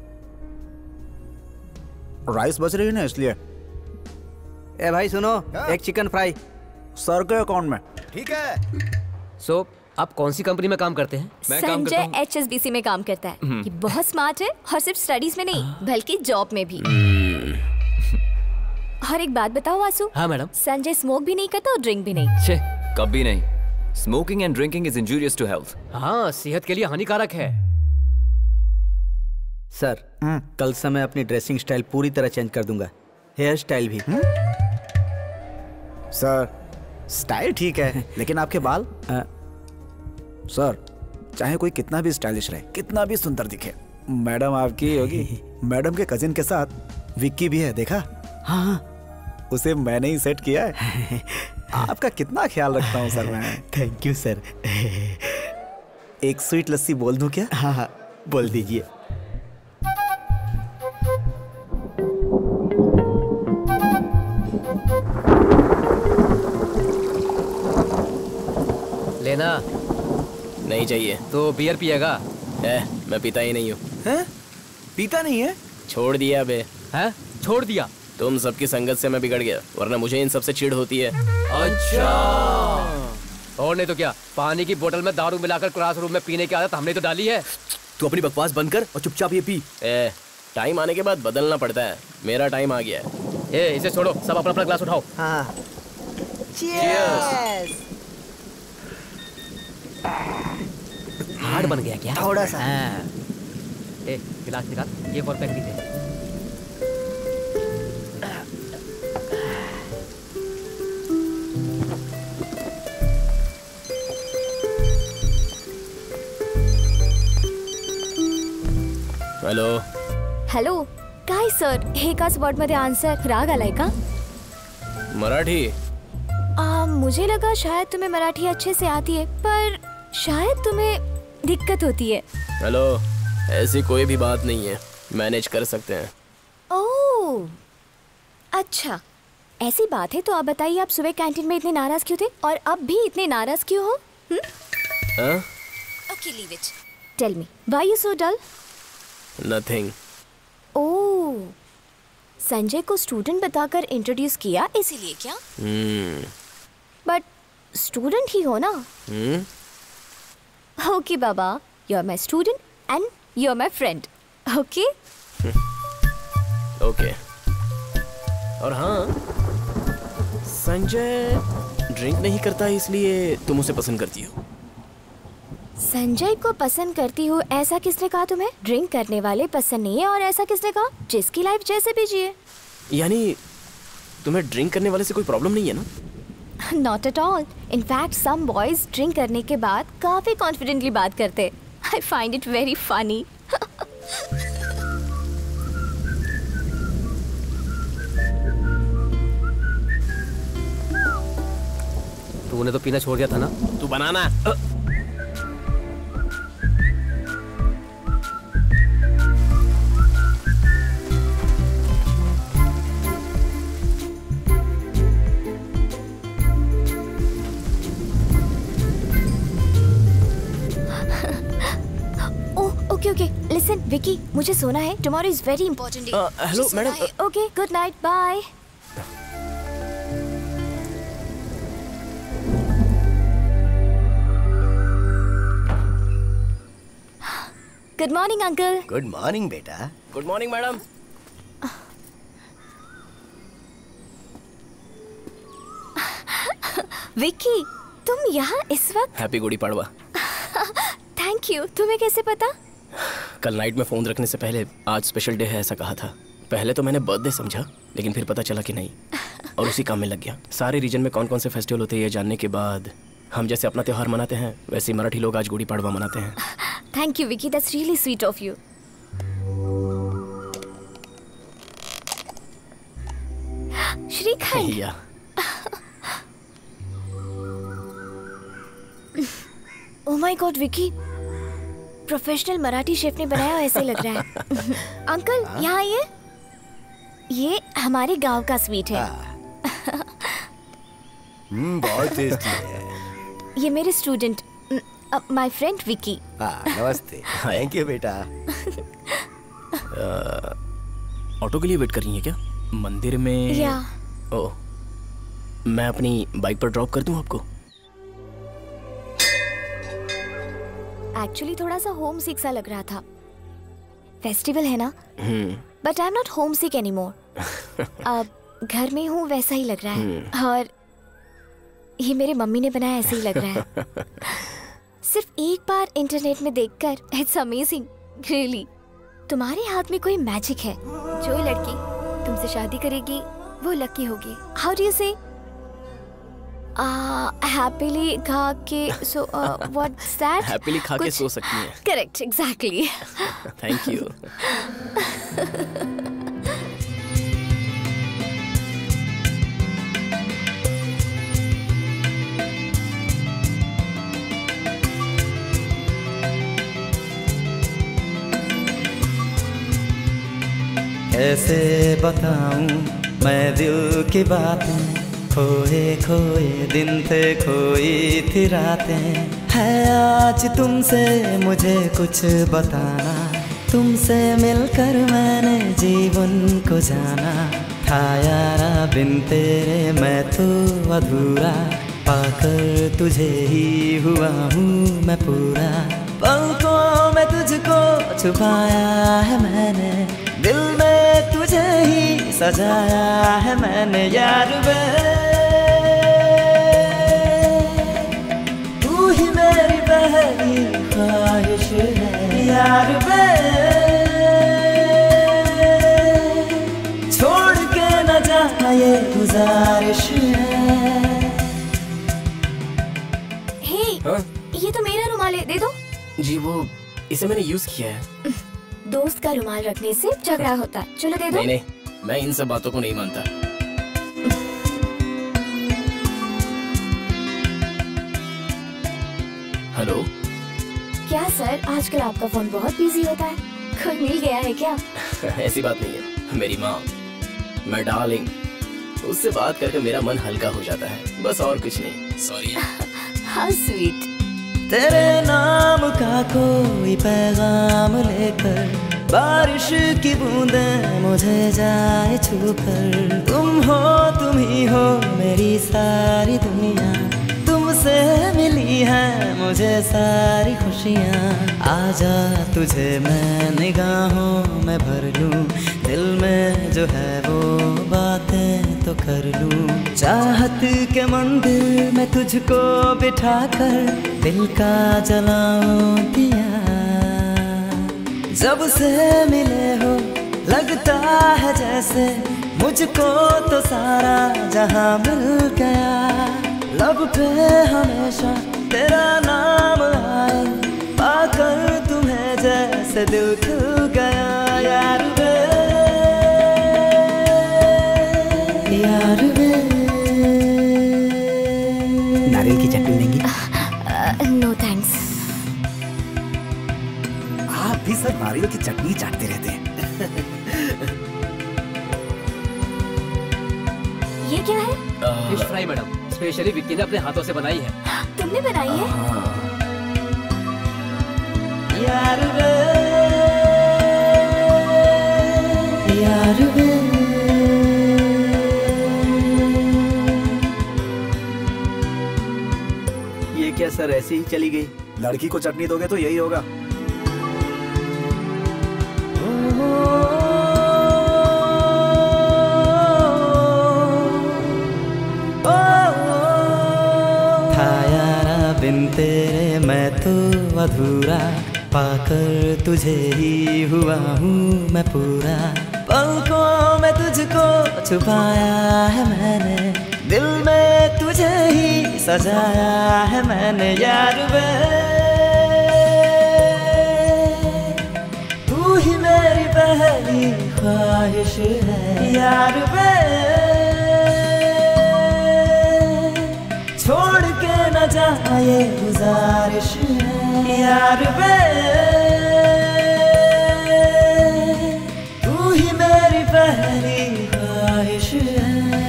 राइस बच रही है ना इसलिए। ए भाई सुनो, एक चिकन फ्राई। सर के अकाउंट में। ठीक है। सो आप कौन सी कंपनी में काम करते हैं? Sanjay H S B C में काम करता है। ये बहुत स्मार्ट है और सिर्फ स्टडीज में नहीं बल्कि जॉब में भी। और एक बात बताओ वासु। हाँ मैडम। संजय स्मोक भी नहीं करता और ड्रिंक भी नहीं। छे, कभी नहीं। Smoking and drinking is injurious to health. हाँ, सेहत के लिए हानिकारक है। सर, कल से मैं अपनी ड्रेसिंग स्टाइल पूरी तरह चेंज कर दूंगा, हेयर स्टाइल भी। सर, स्टाइल ठीक है, लेकिन आपके बाल? आ, सर, चाहे कोई कितना भी स्टाइलिश रहे, कितना भी सुंदर दिखे, मैडम आपकी होगी। मैडम के कजिन के साथ विक्की भी है, देखा? हाँ, उसे मैंने ही सेट किया है। आपका कितना ख्याल रखता हूँ सर मैं। Thank you sir. एक स्वीट लस्सी बोल दूं क्या? हाँ हाँ, बोल दीजिए। लेना नहीं चाहिए। तो बियर पिएगा? ए, मैं पीता ही नहीं हूँ। हैं? पीता नहीं है? छोड़ दिया बे। हैं? छोड़ दिया? तुम सबकी संगत से मैं बिगड़ गया, वरना मुझे इन सबसे चिढ़ होती है। अच्छा। और नहीं तो क्या, पानी की बोतल में दारू मिलाकर क्लासरूम में पीने की आदत हमने तो डाली है। तू अपनी बकवास बंद कर और चुपचाप ये पी। ए, टाइम आने के बाद बदलना पड़ता है। मेरा टाइम आ गया है। ए, इसे छोड़ो, सब अपना अपना ग्लास उठाओ। हाँ। Cheers! हार्ड बन गया क्या? थोड़ा सा। हाँ। ए, गिलास निकाल, ये और पैक दीजिए। हॅलो हॅलो काय सर, हे एकाच वर्ड मध्ये आंसर राग आलाय का? मराठी? आ, मुझे लगा शायद तुम्हें मराठी अच्छे से आती है, पर शायद तुम्हें दिक्कत होती है। हेलो, ऐसी कोई भी बात नहीं है, मैनेज कर सकते हैं। ओह अच्छा, ऐसी बात है तो आप बताइए, आप सुबह कैंटीन में इतने नाराज क्यों थे और अब भी इतने नाराज क्यों हो? Okay, leave it. Tell me, why you so dull? Nothing. Oh, Sanjay को स्टूडेंट बताकर इंट्रोड्यूस किया इसीलिए क्या? हम्म। बट स्टूडेंट ही हो ना? हम्म। ओके बाबा, you are my student and you are my friend. Okay okay. और हाँ, संजय ड्रिंक नहीं करता इसलिए तुम उसे पसंद करती हो। संजय को पसंद करती हूँ ऐसा किसने कहा तुम्हें? ड्रिंक करने वाले पसंद नहीं है और ऐसा किसने कहा? जिसकी लाइफ जैसे भी जिए। यानी तुम्हें ड्रिंक करने वाले से कोई प्रॉब्लम नहीं है ना? Not at all. In fact some boys drink करने के बाद काफी कॉन्फिडेंटली बात करते। I find it very funny. तूने तो पीना छोड़ दिया था ना? तू बनाना। ओके ओके लिसन विकी, मुझे सोना है। Tomorrow is very important day. Hello madam. Okay good night, bye. Good morning uncle. Good morning बेटा। Good morning madam. विकी, तुम यहाँ इस वक्त? Happy Gudi Padwa. Thank you. तुम्हें कैसे पता? कल नाइट में फोन रखने से पहले आज स्पेशल डे है ऐसा कहा था। पहले तो मैंने बर्थडे समझा, लेकिन फिर पता चला कि नहीं, और उसी काम में लग गया। सारे रीजन में कौन कौन से फेस्टिवल होते हैं ये जानने के बाद हम जैसे अपना त्योहार मनाते हैं वैसे मराठी लोग आज गुड़ी पड़वा मनाते हैं। Thank you Vicky, that's really sweet of you. Shrikhand. Yeah oh my god Vicky, professional Marathi chef ने बनाया ऐसे लग रहा है। अंकल यहाँ आइए, ये हमारे गांव का स्वीट है। हम्म बहुत टेस्टी है। ये मेरे स्टूडेंट, माय फ्रेंड विकी। हाँ नमस्ते। थैंक यू बेटा। ऑटो के लिए वेट कर रही है क्या मंदिर में? या ओह, मैं अपनी बाइक पर ड्रॉप कर दूं आपको? एक्चुअली थोड़ा सा होम सिक सा लग रहा था। फेस्टिवल है ना, hmm but I am not homesick anymore. अब घर में हूँ वैसा ही लग रहा है। और ये मेरे मम्मी ने बनाया ऐसे ही लग रहा है। सिर्फ एक बार इंटरनेट में देखकर इट्स अमेजिंग रियली। तुम्हारे हाथ में कोई मैजिक है। जो लड़की तुमसे शादी करेगी वो लकी होगी। How do you say? Happily खा के सो व्हाट्स दैट? हैप्पीली खा के सो सकती हैं। Correct, exactly. Thank you. कैसे बताऊं मैं दिल की बातें, खोए खोए दिन थे खोई थी रातें। है आज तुमसे मुझे कुछ बताना, तुमसे मिलकर मैंने जीवन को जाना। था यारा बिन तेरे मैं तो अधूरा, पाकर तुझे ही हुआ हूँ मैं पूरा। पलकों में तुझको छुपाया है मैंने, दिल में तुझे ही सजाया है मैंने। यार वे तू ही मेरी पहली ख्वाहिश है। यार वे छोड़ के न जा ये गुजारिश है। हे, ये तो मेरा रुमाल है, दे दो। जी वो इसे मैंने यूज किया है। दोस्त का रुमाल रखने से झगड़ा होता है। चलो दे दो। नहीं नहीं, मैं इन सब बातों को नहीं मानता। हेलो। क्या सर, आजकल आपका फोन बहुत बिजी होता है, कोई मिल गया है क्या? ऐसी बात नहीं है। मेरी माँ, मैं डार्लिंग, उससे बात करके मेरा मन हल्का हो जाता है, बस और कुछ नहीं। सॉरी। How sweet. तेरे नाम का कोई पैगाम लेकर बारिश की बूंदें मुझे जाए छूकर। तुम हो तुम ही हो मेरी सारी दुनिया, तुमसे मिली है मुझे सारी खुशियाँ। आजा तुझे मैं निगाहों में भर लूं, दिल में जो है वो बातें तो कर लूं। चाहत के मंदिर में तुझको बिठा कर दिल का जलाऊं दिया। जब से मिले हो लगता है जैसे मुझको तो सारा जहां मिल गया। लब पे हमेशा तेरा नाम आए, पाकर तुम्हें जैसे दिल खिल गया। यार वे यार वे। नारियल की चटनी लेंगी? No thanks. आप भी सर नारियल की चटनी चाटते रहते हैं। ये क्या है? Fish fry madam, specially Vicky ने अपने हाथों से बनाई है। तुमने बनाई है? यार वे यार वे। ये क्या सर, ऐसे ही चली गई? लड़की को चटनी दोगे तो यही होगा। बिन तेरे मैं तो अधूरा, पाकर तुझे ही हुआ हूँ मैं पूरा। पलकों में तुझको छुपाया है मैंने, दिल में तुझे ही सजाया है मैंने। यार वे तू ही मेरी पहली ख्वाहिश है। यार वे छोड़ के न जा ये गुजारिश है। यार वे तू ही मेरी पहली ख्वाहिश है।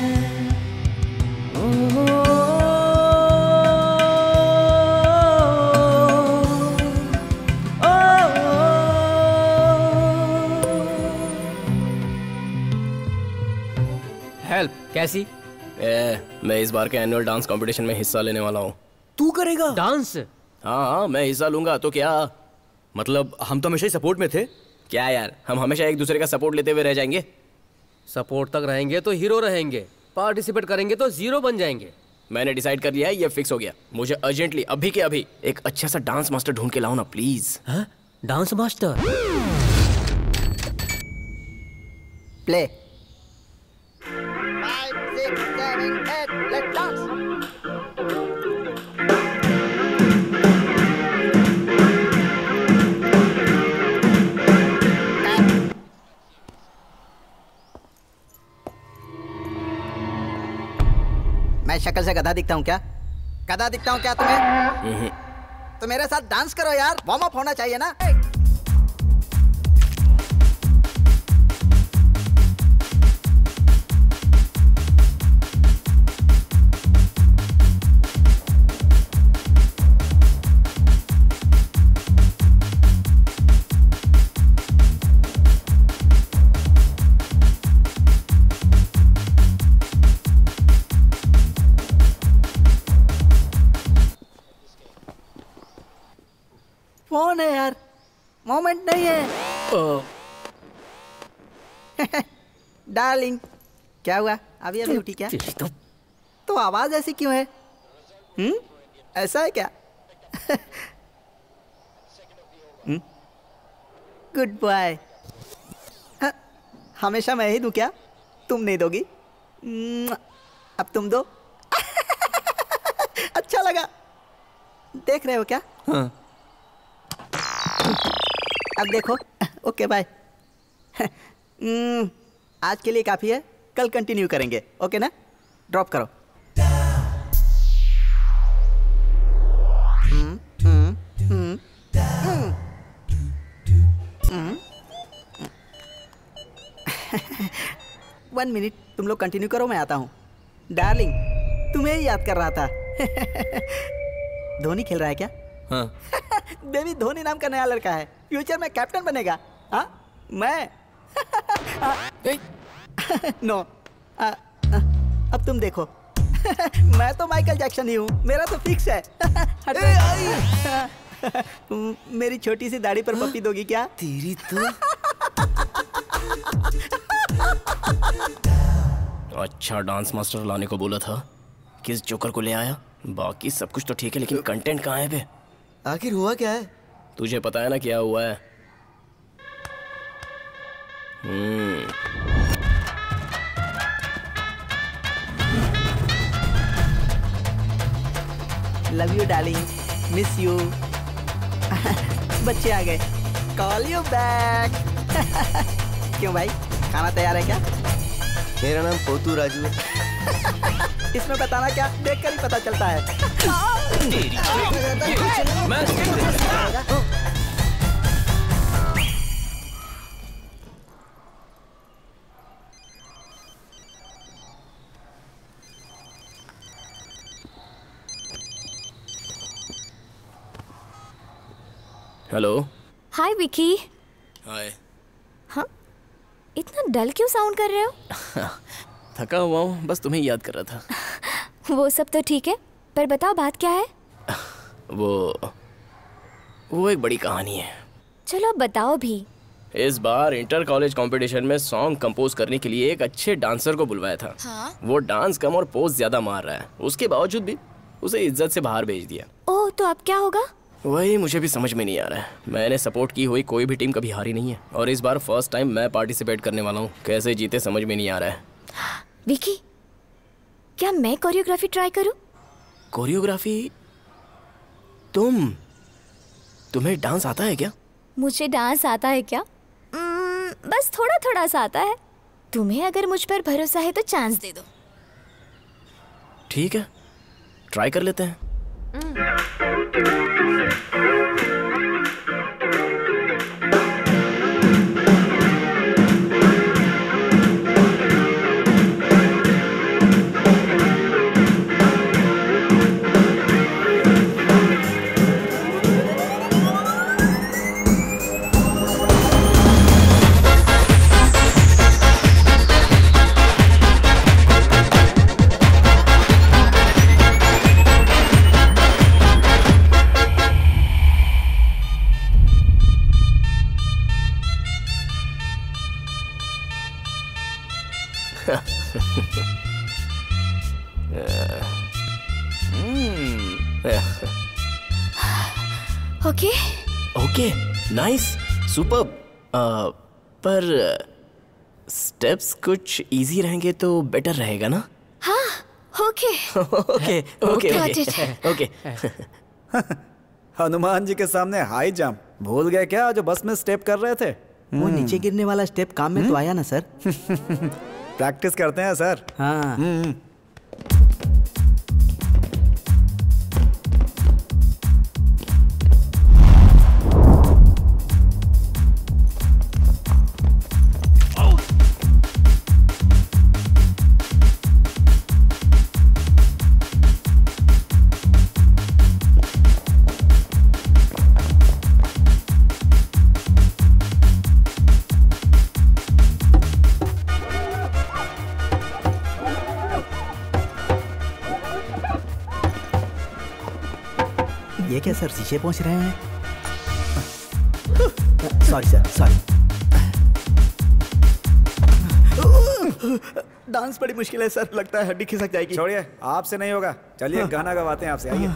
ओ, ओ, हेल्प कैसी? ए, मैं इस बार के एनुअल डांस कंपटीशन में हिस्सा लेने वाला हूँ। तू करेगा डांस? हाँ हाँ, मैं हिस्सा लूंगा तो क्या। मतलब हम तो हमेशा ही सपोर्ट में थे। क्या यार, हम हमेशा एक दूसरे का सपोर्ट लेते हुए रह जाएंगे? सपोर्ट तक रहेंगे तो हीरो रहेंगे, पार्टिसिपेट करेंगे तो जीरो बन जाएंगे। मैंने डिसाइड कर लिया है, ये फिक्स हो गया। मुझे अर्जेंटली अभी के अभी एक अच्छा सा डांस मास्टर ढूंढ के लाओ ना प्लीज। हाँ? Dance master? Play. Five, six, seven, eight, let's dance. मैं शक्ल से गधा दिखता हूँ क्या? गधा दिखता हूँ क्या तुम्हें? तो मेरे साथ डांस करो यार, वार्म अप होना चाहिए ना। कौन है यार? मोमेंट नहीं है। डार्लिंग, क्या हुआ? अभी अभी उठी क्या? तो आवाज ऐसी क्यों है? हम्म, ऐसा है क्या? Good boy. हमेशा मैं ही दूं क्या? तुम नहीं दोगी? अब तुम दो। अच्छा लगा। देख रहे हो क्या? हाँ। अब देखो। Okay bye. आज के लिए काफी है, कल कंटिन्यू करेंगे। ओके ना? ड्रॉप करो। वन मिनट, तुम लोग कंटिन्यू करो, मैं आता हूँ। डार्लिंग, तुम्हें ही याद कर रहा था। धोनी खेल रहा है क्या? हाँ। बेबी, धोनी नाम का नया लड़का है, फ्यूचर में कैप्टन बनेगा। हाँ, मैं नो। आ, आ, अब तुम देखो। मैं तो माइकल जैक्सन ही हूँ, मेरा तो फिक्स है। मेरी छोटी सी दाढ़ी पर पप्पी दोगी क्या? तेरी तो अच्छा डांस मास्टर लाने को बोला था, किस जोकर को ले आया? बाकी सब कुछ तो ठीक है लेकिन कंटेंट कहाँ है बे? आखिर हुआ क्या है? तुझे पता है ना क्या हुआ है? Hmm love you darling, miss you. बच्चे आ गए, कॉल यू बैक। क्यों भाई, खाना तैयार है क्या? मेरा नाम पोतू राजू है। इसमें बताना क्या, देखकर ही पता चलता है। हेलो। हाय विकी। हाय। हाँ, इतना डल क्यों साउंड कर रहे हो? थका हुआ हूँ, बस तुम्हें याद कर रहा था। वो सब तो ठीक है, पर बताओ बात क्या है? वो वो एक बड़ी कहानी है। चलो अब बताओ भी। इस बार इंटर कॉलेज कंपटीशन में सॉन्ग कंपोज करने के लिए एक अच्छे डांसर को बुलवाया था। हाँ? वो डांस कम और पोज ज्यादा मार रहा है, उसके बावजूद भी उसे इज्जत से बाहर भेज दिया। ओह, तो अब क्या होगा? वही मुझे भी समझ में नहीं आ रहा है। मैंने सपोर्ट की हुई कोई भी टीम कभी हारी नहीं है और इस बार फर्स्ट टाइम मैं पार्टिसिपेट करने वाला हूँ। कैसे जीते समझ में नहीं आ रहा है। विकी, क्या मैं कोरियोग्राफी ट्राई करूं? कोरियोग्राफी? तुम तुम्हें डांस आता है क्या? मुझे डांस आता है क्या? mm, बस थोड़ा थोड़ा सा आता है। तुम्हें अगर मुझ पर भरोसा है तो चांस दे दो। ठीक है, ट्राई कर लेते हैं। Okay okay, nice, superb. पर स्टेप्स कुछ इजी रहेंगे तो बेटर रहेगा ना? हाँ, okay okay okay Got it. Okay. Hanuman ji के सामने हाई जंप भूल गए क्या, जो बस में स्टेप कर रहे थे? वो नीचे गिरने वाला स्टेप काम में तो आया ना सर? प्रैक्टिस करते हैं सर। हाँ। ये क्या सर, शीशे पहुंच रहे हैं? Sorry sir, sorry. डांस बड़ी मुश्किल है सर, लगता है हड्डी खिसक जाएगी। छोड़िए, आपसे नहीं होगा। चलिए गाना गवाते हैं आपसे, आइए।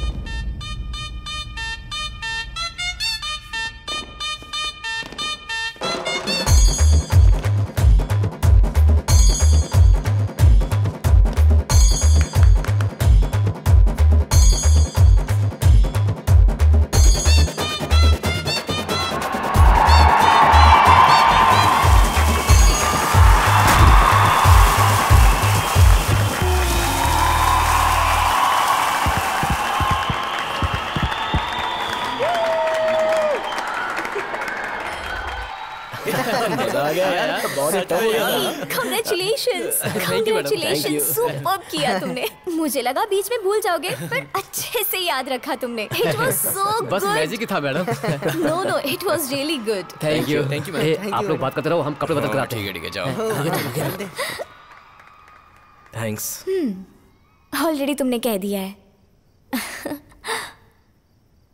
Congratulations, congratulations, सुपर्ब किया तुमने। मुझे लगा बीच में भूल जाओगे, पर अच्छे से याद रखा तुमने। It was so good. बस मैजिक ही था madam. No, no, it was really good. Thank you, thank you ए, आप लोग बात करते रहो, हम कपड़े बदल कर आते हैं। ठीक है ठीक है, जाओ। थैंक्स। ऑलरेडी तुमने कह दिया है।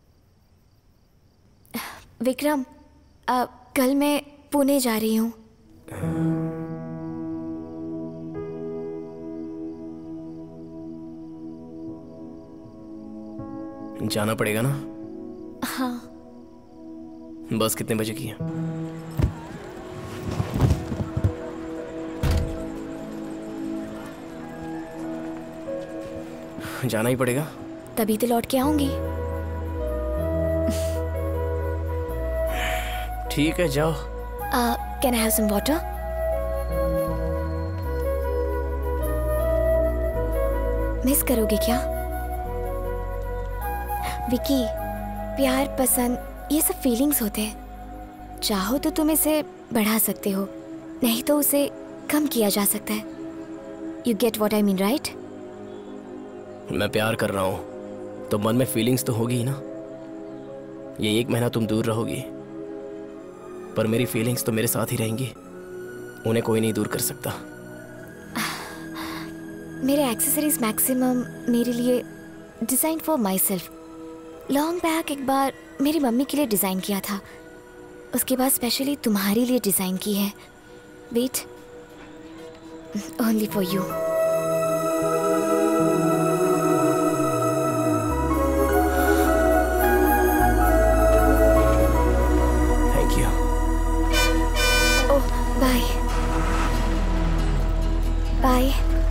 विक्रम, अब कल मैं पुणे जा रही हूँ। जाना पड़ेगा ना? हाँ। बस कितने बजे की है? जाना ही पड़ेगा। तभी तो लौट के आऊंगी। ठीक है, जाओ। Can I have some water? Miss करोगे क्या? विकी, प्यार, पसंद, ये सब फीलिंग्स होते हैं। चाहो तो तुम इसे बढ़ा सकते हो, नहीं तो उसे कम किया जा सकता है। You get what I mean, right? मैं प्यार कर रहा हूं तो मन में फीलिंग्स तो होगी ही ना। ये एक महीना तुम दूर रहोगी, पर मेरी फीलिंग्स तो मेरे साथ ही रहेंगी। उन्हें कोई नहीं दूर कर सकता। मेरे एक्सेसरीज मैक्सिमम मेरे लिए design for myself. Long back एक बार मेरी मम्मी के लिए डिज़ाइन किया था, उसके बाद स्पेशली तुम्हारे लिए डिज़ाइन की है। Wait, only for you. Thank you. Oh, bye bye.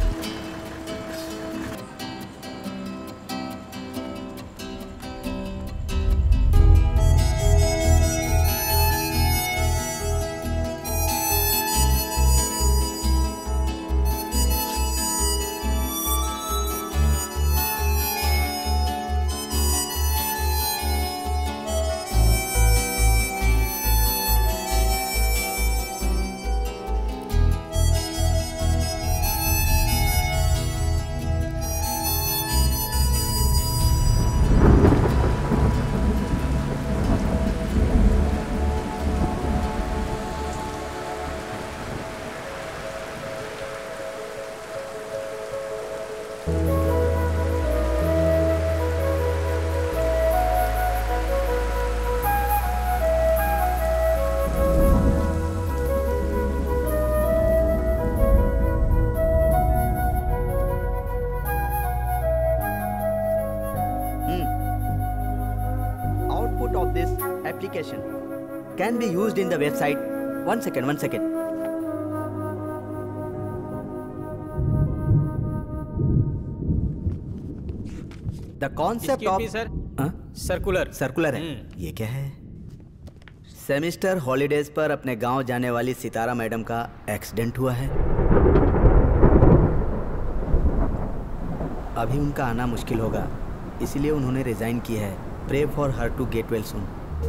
Can be used in the website. One second, one second. The concept of sir. Circular circular है। ये क्या है? सेमेस्टर हॉलीडेज पर अपने गांव जाने वाली सितारा मैडम का एक्सीडेंट हुआ है। अभी उनका आना मुश्किल होगा, इसलिए उन्होंने रिजाइन की है। Pray for her to get well soon.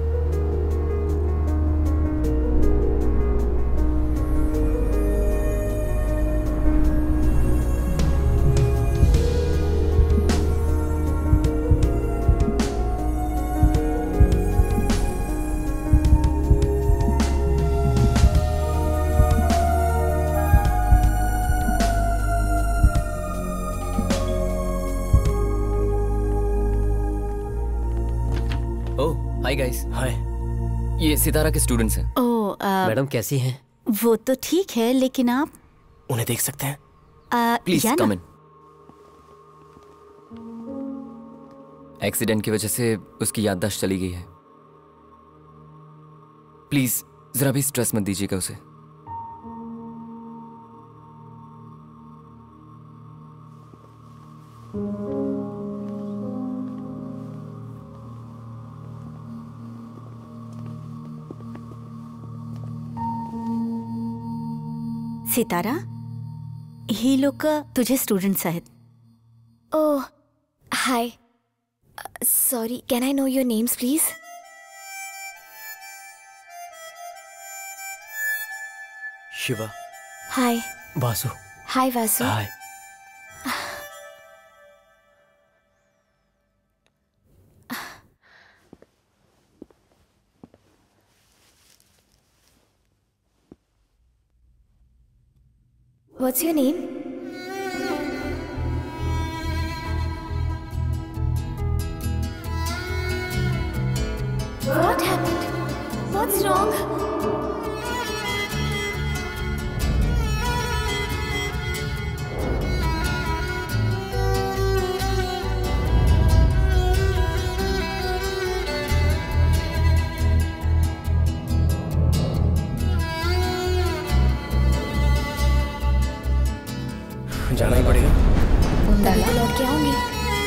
Hi guys. Hi. ये सितारा के स्टूडेंट्स हैं। ओह, मैडम कैसी हैं? वो तो ठीक है, लेकिन आप उन्हें देख सकते हैं? Please come in. एक्सीडेंट की वजह से उसकी याददाश्त चली गई है। प्लीज जरा भी स्ट्रेस मत दीजिएगा उसे। सितारा, ही लोग तुझे स्टूडेंट्स आहेत। Oh, hi. Sorry, can I know your names please? Shiva. Hi. Vasu. Hi Vasu. Hi. What's your name? What happened? What's wrong? जाना ही पड़ेगा। तभी तो लौट के आऊंगी।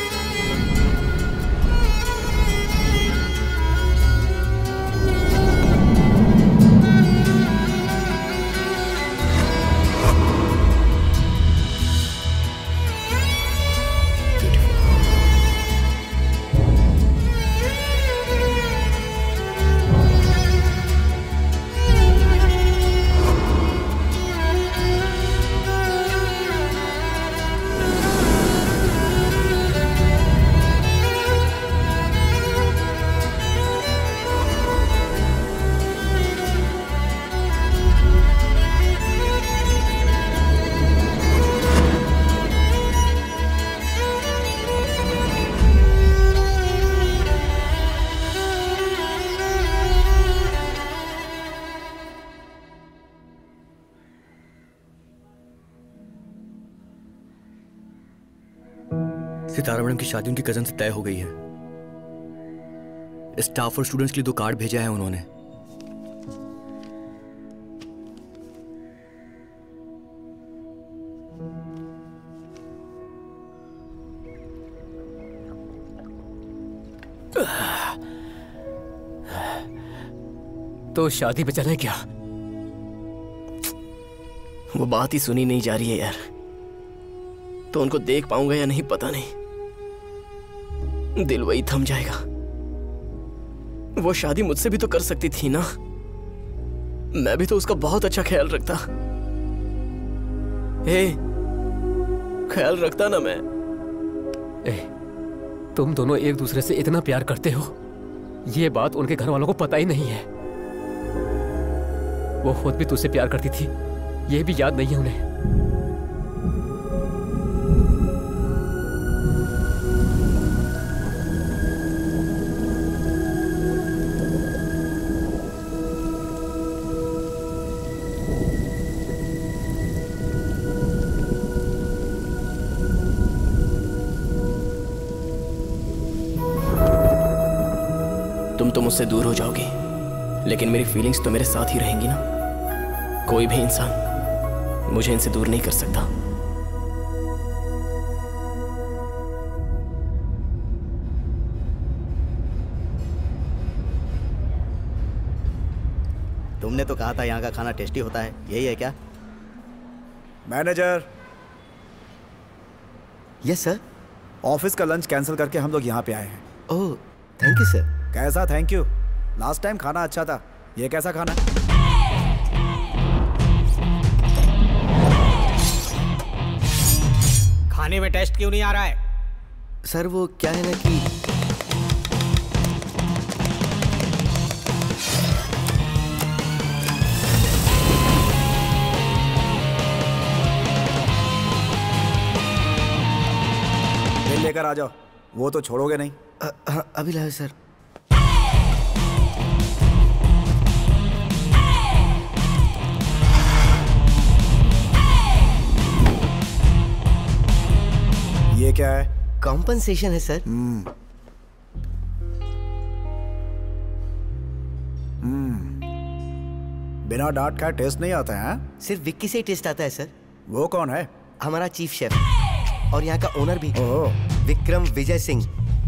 सितारा मैडम की शादी उनकी कजन से तय हो गई है। स्टाफ और स्टूडेंट्स के लिए दो कार्ड भेजा है उन्होंने। तो शादी पे चले क्या? वो बात ही सुनी नहीं जा रही है यार। तो उनको देख पाऊंगा या नहीं पता नहीं। दिल वही थम जाएगा। वो शादी मुझसे भी तो कर सकती थी ना। मैं भी तो उसका बहुत अच्छा ख्याल रखता। ए, ख्याल रखता ना मैं। ए, तुम दोनों एक दूसरे से इतना प्यार करते हो, ये बात उनके घर वालों को पता ही नहीं है। वो खुद भी तुझसे प्यार करती थी, ये भी याद नहीं है उन्हें। तुम तो मुझसे दूर हो जाओगी, लेकिन मेरी फीलिंग्स तो मेरे साथ ही रहेंगी ना। कोई भी इंसान मुझे इनसे दूर नहीं कर सकता। तुमने तो कहा था यहाँ का खाना टेस्टी होता है, यही है क्या? मैनेजर। Yes sir. ऑफिस का लंच कैंसिल करके हम लोग यहाँ पे आए हैं। ओह थैंक यू सर। कैसा थैंक यू? लास्ट टाइम खाना अच्छा था, ये कैसा खाना? खाने में टेस्ट क्यों नहीं आ रहा है? सर वो क्या है ना कि बिल लेकर आ जाओ। वो तो छोड़ोगे नहीं? आ, हाँ अभी लाओ सर। ये क्या है? कॉम्पनसेशन है सर। हम्म हम्म बिना डांट का टेस्ट नहीं आता है? सिर्फ विक्की से ही टेस्ट आता है सर। वो कौन है? हमारा चीफ शेफ और यहाँ का ओनर भी, oh Vikram Vijay Singh.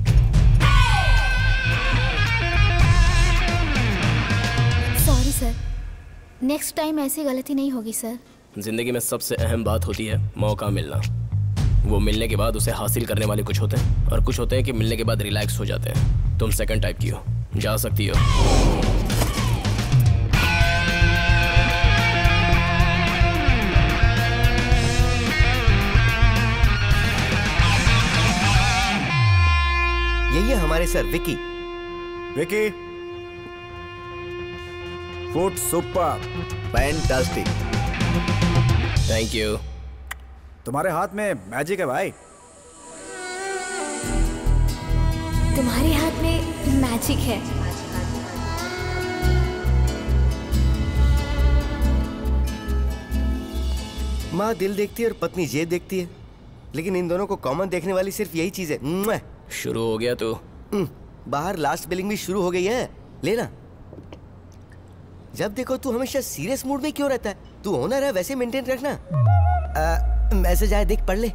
Sorry sir, next time ऐसी गलती नहीं होगी सर। जिंदगी में सबसे अहम बात होती है मौका मिलना। वो मिलने के बाद उसे हासिल करने वाले कुछ होते हैं और कुछ होते हैं कि मिलने के बाद रिलैक्स हो जाते हैं। तुम सेकंड टाइप की हो, जा सकती हो। यही है हमारे sir Vicky. Vicky food super fantastic. Thank you. तुम्हारे हाथ में मैजिक है भाई। तुम्हारे हाथ में मैजिक है। माँ दिल देखती है और पत्नी जेब देखती है, लेकिन इन दोनों को कॉमन देखने वाली सिर्फ यही चीज है। शुरू हो गया तू। बाहर लास्ट बिलिंग भी शुरू हो गई है, लेना। जब देखो तू हमेशा सीरियस मूड में क्यों रहता है? तू ओनर है, वैसे मेंटेन रखना। आ, मैसेज आया, देख पढ़ ले।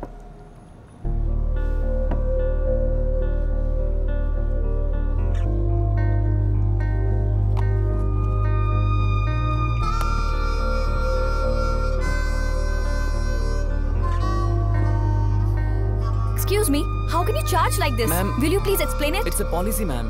Excuse me, how can you charge like this? Ma'am, will you please explain it? It's a policy, ma'am.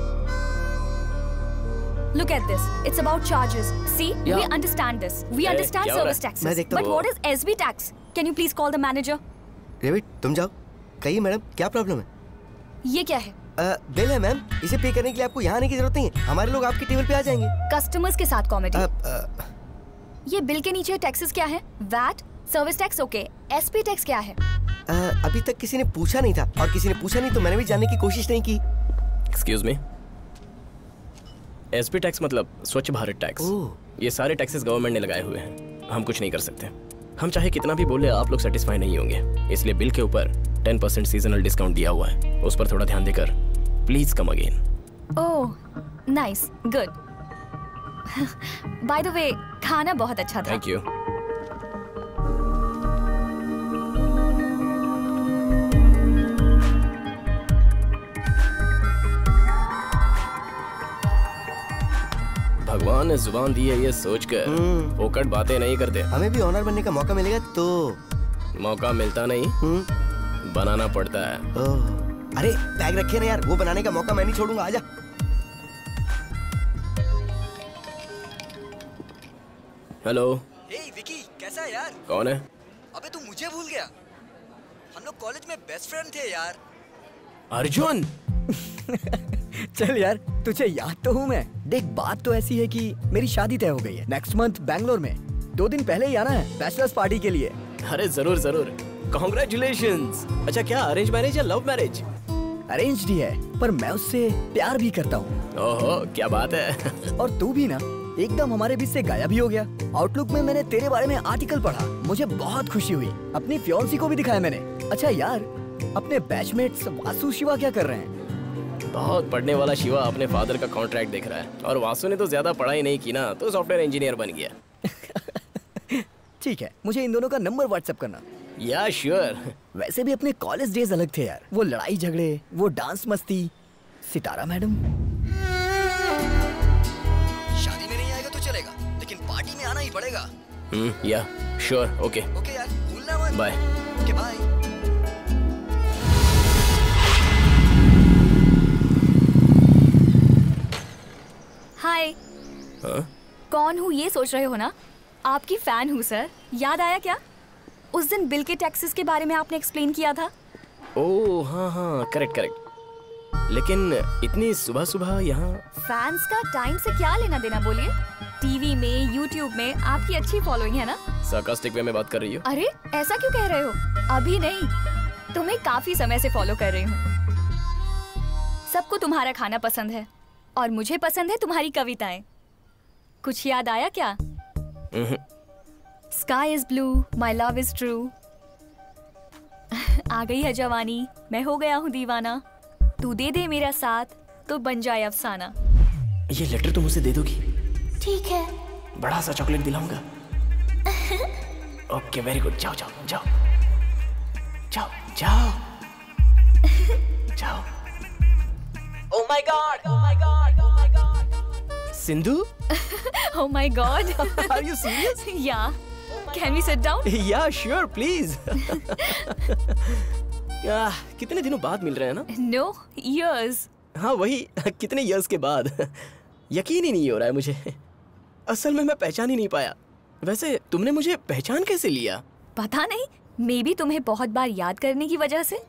Look at this. It's about charges. See, Yeah. we understand this. We Hey, understand क्या हो रहा service है? taxes. मैं देखता But हूँ। what is S B tax? Can you please call the manager? David तुम जाओ, कहिए मैडम क्या प्रॉब्लम है? ये क्या है? अ, बिल है मैम, इसे पे करने के लिए आपको यहाँ आने की जरूरत नहीं है, हमारे लोग आपके टेबल पे आ जाएंगे। कस्टमर्स के साथ कॉमेडी। अ, ये बिल के नीचे टैक्सेस क्या है? VAT, service tax, okay. S P tax क्या है? अ, अभी तक किसी ने पूछा नहीं था और किसी ने पूछा नहीं तो मैंने भी जानने की कोशिश नहीं की। एक्सक्यूज मी, एसपी टैक्स मतलब स्वच्छ भारत टैक्स। ये सारे टैक्सेस गवर्नमेंट ने लगाए हुए हैं, हम कुछ नहीं कर सकते। हम चाहे कितना भी बोले आप लोग सेटिस्फाई नहीं होंगे, इसलिए बिल के ऊपर टेन परसेंट सीजनल डिस्काउंट दिया हुआ है, उस पर थोड़ा ध्यान देकर please come again. Oh, nice, good. By the way, खाना बहुत अच्छा था। Thank you. भगवान ने जुबान दी है ये सोचकर फोकट बातें नहीं करते। हमें भी ऑनर बनने का मौका मिलेगा तो। मौका मिलता नहीं, बनाना पड़ता है। ओह, अरे बैग रखे ना यार, वो बनाने का मौका मैं नहीं छोड़ूंगा, आजा। हेलो। हे विकी, कैसा है यार? कौन है? अबे तू मुझे भूल गया? हम लोग कॉलेज में बेस्ट फ्रेंड थे यार। अर्जुन। चल यार, तुझे याद तो हूँ मैं। देख बात तो ऐसी है कि मेरी शादी तय हो गई है नेक्स्ट मंथ बैंगलोर में। दो दिन पहले ही आना है बैचलर्स पार्टी के लिए। अरे जरूर जरूर, कॉन्ग्रेचुलेशंस। अच्छा क्या अरेंज मैरिज या लव मैरिज? अरेंज्ड ही है, पर मैं उससे प्यार भी करता हूँ। ओहो क्या बात है। और तू भी ना एकदम हमारे बीच से गायब ही हो गया। आउटलुक में मैंने तेरे बारे में आर्टिकल पढ़ा, मुझे बहुत खुशी हुई। अपनी फियांसी को भी दिखाया मैंने। अच्छा यार, अपने बैचमेट्स वासु शिवा क्या कर रहे हैं? बहुत पढ़ने वाला शिवा अपने फादर का कॉन्ट्रैक्ट देख रहा है, और वासु ने तो ज्यादा पढ़ाई नहीं की ना, तो सॉफ्टवेयर इंजीनियर बन गया। ठीक है, मुझे इन दोनों का नंबर व्हाट्सएप करना। या श्योर। वैसे भी अपने कॉलेज डेज अलग थे यार, वो लड़ाई झगड़े, वो डांस मस्ती। सितारा मैडम, शादी में नहीं आएगा तो चलेगा, लेकिन पार्टी में आना ही पड़ेगा। हम्म, या श्योर, ओके ओके यार, भूलना मत। बाय। Okay bye. हाय। हाँ? कौन हूँ ये सोच रहे हो ना? आपकी फैन हूँ सर। याद आया क्या? उस दिन बिल के टैक्सेस के बारे में आपने एक्सप्लेन किया था। ओह हाँ हाँ, करेक्ट करेक्ट। लेकिन इतनी सुबह सुबह यहाँ? फैंस का टाइम से क्या लेना देना बोलिए? टीवी में, यूट्यूब में आपकी अच्छी फॉलोइंग है ना? सार्कास्टिक वे में बात कर रही हो? अरे ऐसा क्यों कह रहे हो? अभी नहीं, तुम्हें काफी समय से फॉलो कर रही हूँ। सबको तुम्हारा खाना पसंद है और मुझे पसंद है तुम्हारी कविताएं। कुछ याद आया क्या? Sky is blue, my love is true. आ गई है जवानी, मैं हो गया हूँ दीवाना। तू दे दे मेरा साथ तो बन जाए अफसाना। ये लेटर तुम उसे दे दोगी? ठीक है। बड़ा सा चॉकलेट दिलाऊंगा। ओके वेरी गुड, जाओ जाओ जाओ जाओ जाओ जाओ। Oh my God! Oh my God! Oh my God! Sindhu? Oh my God! Are you serious? Yeah. Can we sit down? Yeah, sure, please. आह, कितने दिनों बाद मिल रहे हैं ना? No, years. हाँ वही, कितने years के बाद। यकीन ही नहीं हो रहा है मुझे। असल में मैं पहचान ही नहीं पाया। वैसे तुमने मुझे पहचान कैसे लिया? पता नहीं, मे बी तुम्हें बहुत बार याद करने की वजह से।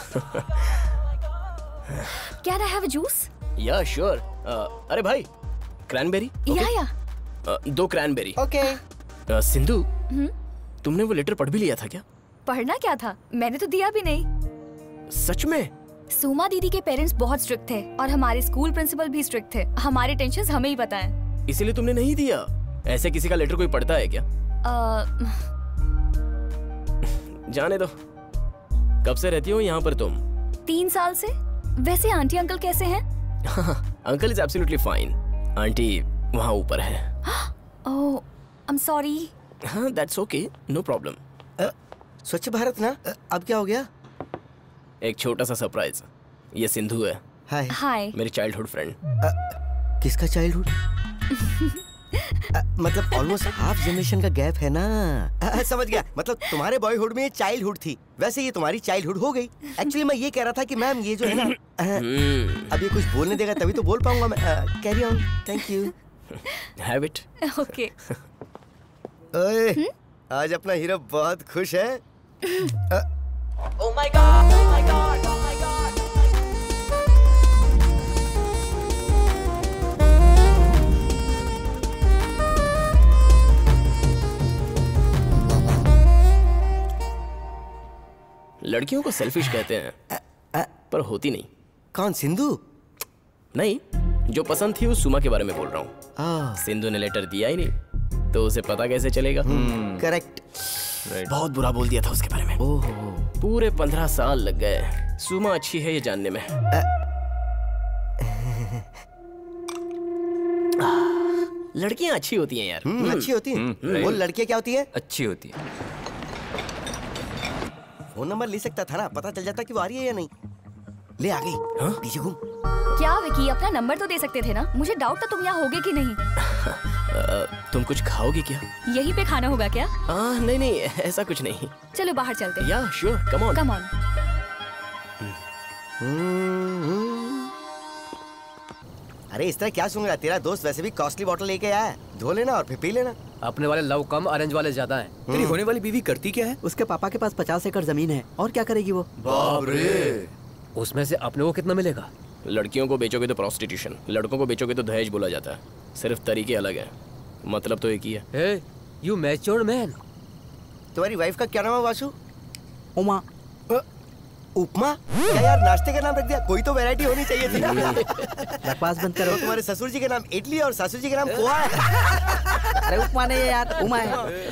Can I have a juice? Yeah sure. अरे भाई, क्रैनबेरी? या या। दो क्रैनबेरी। ओके। सिंधु, हम्म? तुमने वो लेटर पढ़ भी लिया था क्या? पढ़ना क्या था, मैंने तो दिया भी नहीं। सच में? सुमा दीदी के पेरेंट्स बहुत स्ट्रिक्ट थे और हमारे स्कूल प्रिंसिपल भी स्ट्रिक्ट थे। हमारे टेंशंस हमें ही पता है। इसीलिए तुमने नहीं दिया? ऐसे किसी का लेटर कोई पढ़ता है क्या? आ... जाने दो। कब से रहती हो यहाँ पर तुम? तीन साल से। वैसे आंटी अंकल कैसे हैं? Uncle is absolutely fine. Aunty वहाँ ऊपर है। Oh, I am sorry. हाँ, that's okay, no problem. Swachh Bharat ना, अब क्या हो गया? एक छोटा सा सरप्राइज। ये सिंधु है। हाय। हाय। मेरी चाइल्डहुड फ्रेंड। किसका चाइल्डहुड? मतलब ऑलमोस्ट हाफ जनरेशन का गैप है ना। आ, समझ गया, मतलब तुम्हारे बॉयहुड में चाइल्डहुड थी, वैसे ये तुम्हारी चाइल्डहुड हो गई। एक्चुअली मैं ये कह रहा था कि मैम ये जो है ना, अब ये कुछ बोलने देगा तभी तो बोल पाऊंगा मैं। Carry on. Thank you. Have it. Okay. ओए, आज अपना हीरो बहुत खुश है। Oh my God! Oh my God! Oh my God! लड़कियों को सेल्फिश कहते हैं, पर होती नहीं। कौन, सिंधु? नहीं, जो पसंद थी उस सुमा के बारे में बोल रहा हूँ। सिंधु ने लेटर दिया ही नहीं, तो उसे पता कैसे चलेगा? करेक्ट। बहुत बुरा बोल दिया था उसके बारे में। ओहो। पूरे पंद्रह साल लग गए सुमा अच्छी है ये जानने में। लड़कियां अच्छी होती हैं यार। हम्म, अच्छी होती हैं। वो लड़कियां क्या होती है? अच्छी होती है। फोन नंबर ले सकता था ना, पता चल जाता कि वो आ रही है या नहीं। ले आ गई। हाँ? पीछे घूम। क्या विकी, अपना नंबर तो दे सकते थे ना? मुझे डाउट था तुम यहाँ होगे कि नहीं। आ, तुम कुछ खाओगी क्या? यहीं पे खाना होगा क्या? आ, नहीं नहीं, ऐसा कुछ नहीं। चलो बाहर चलते हैं। Yeah sure, come on. Come on. अरे इस तरह क्या सुन रहा है? तेरा दोस्त वैसे भी कॉस्टली बॉटल लेके आया है, धो लेना और फिर पी लेना। अपने वाले लव कम, अरेंज वाले ज्यादा हैं। तेरी होने वाली बीवी करती क्या है? उसके पापा के पास पचास एकड़ जमीन है, और क्या करेगी वो? बाप रे। उसमें से अपने को कितना मिलेगा? लड़कियों को बेचोगे तो प्रोस्टिट्यूशन, लड़कों को बेचोगे तो दहेज बोला जाता है। सिर्फ तरीके अलग है, मतलब तो एक ही है। hey, you matured man। तुम्हारी वाइफ का क्या नाम है वासु? उमा। उपमा? क्या यार, नाश्ते का नाम रख दिया? कोई तो वैरायटी होनी चाहिए थी ना। बकवास बंद करो। तो तुम्हारे ससुर जी के नाम इडली और सासू जी के नाम पोहा है। अरे उपमा नहीं है यार, उमा है।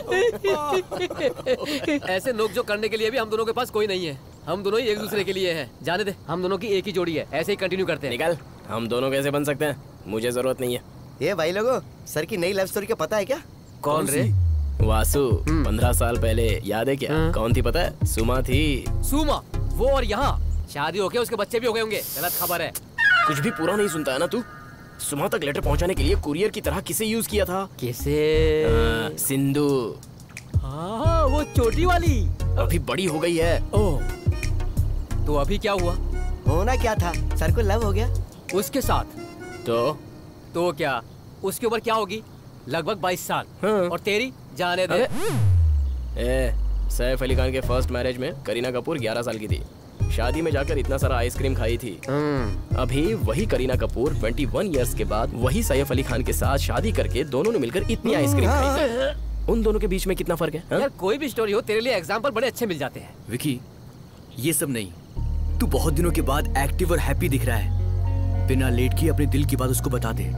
ऐसे नोक जो करने के लिए भी हम दोनों के पास कोई नहीं है। हम दोनों ही एक दूसरे के लिए हैं। जाने दे, हम दोनों की एक ही जोड़ी है, ऐसे ही कंटिन्यू करते हैं। निकल। हम दोनों कैसे बन सकते हैं? मुझे जरूरत नहीं है। ये भाई लोगों, सर की नई लव स्टोरी का पता है क्या? कौन रे? वासु। पंद्रह साल पहले याद है क्या? कौन थी पता है? सुमा थी। सुमा? वो और यहाँ शादी हो गया, उसके बच्चे भी हो गए होंगे। गलत खबर है। कुछ भी पूरा नहीं सुनता है ना तू। सुमा तक लेटर पहुंचाने के लिए कुरियर की तरह किसे यूज किया था? किसे? सिंधु। हाँ, वो छोटी वाली। अभी बड़ी हो गई है। ओह, तो अभी क्या हुआ? होना क्या था, सर को लव हो गया उसके साथ। तो तो क्या उसकी उम्र क्या होगी? लगभग बाईस साल। हाँ। और तेरी? जाने दे। ए, सैफ अली खान के फर्स्ट मैरिज में करीना कपूर ग्यारह साल की थी। शादी में जाकर इतना सारा आइसक्रीम खाई थी। अभी वही करीना कपूर इक्कीस इयर्स के बाद वही सैफ अली खान के साथ शादी करके दोनों ने मिलकर इतनी आइसक्रीम खाई थी। उन दोनों के बीच में कितना फर्क है? यार कोई भी स्टोरी हो, तेरे लिए एग्जाम्पल बड़े अच्छे मिल जाते हैं। विकी, ये सब नहीं, तू बहुत दिनों के बाद एक्टिव और हैप्पी दिख रहा है। बिना लेट किए अपने दिल की बात उसको बता दे।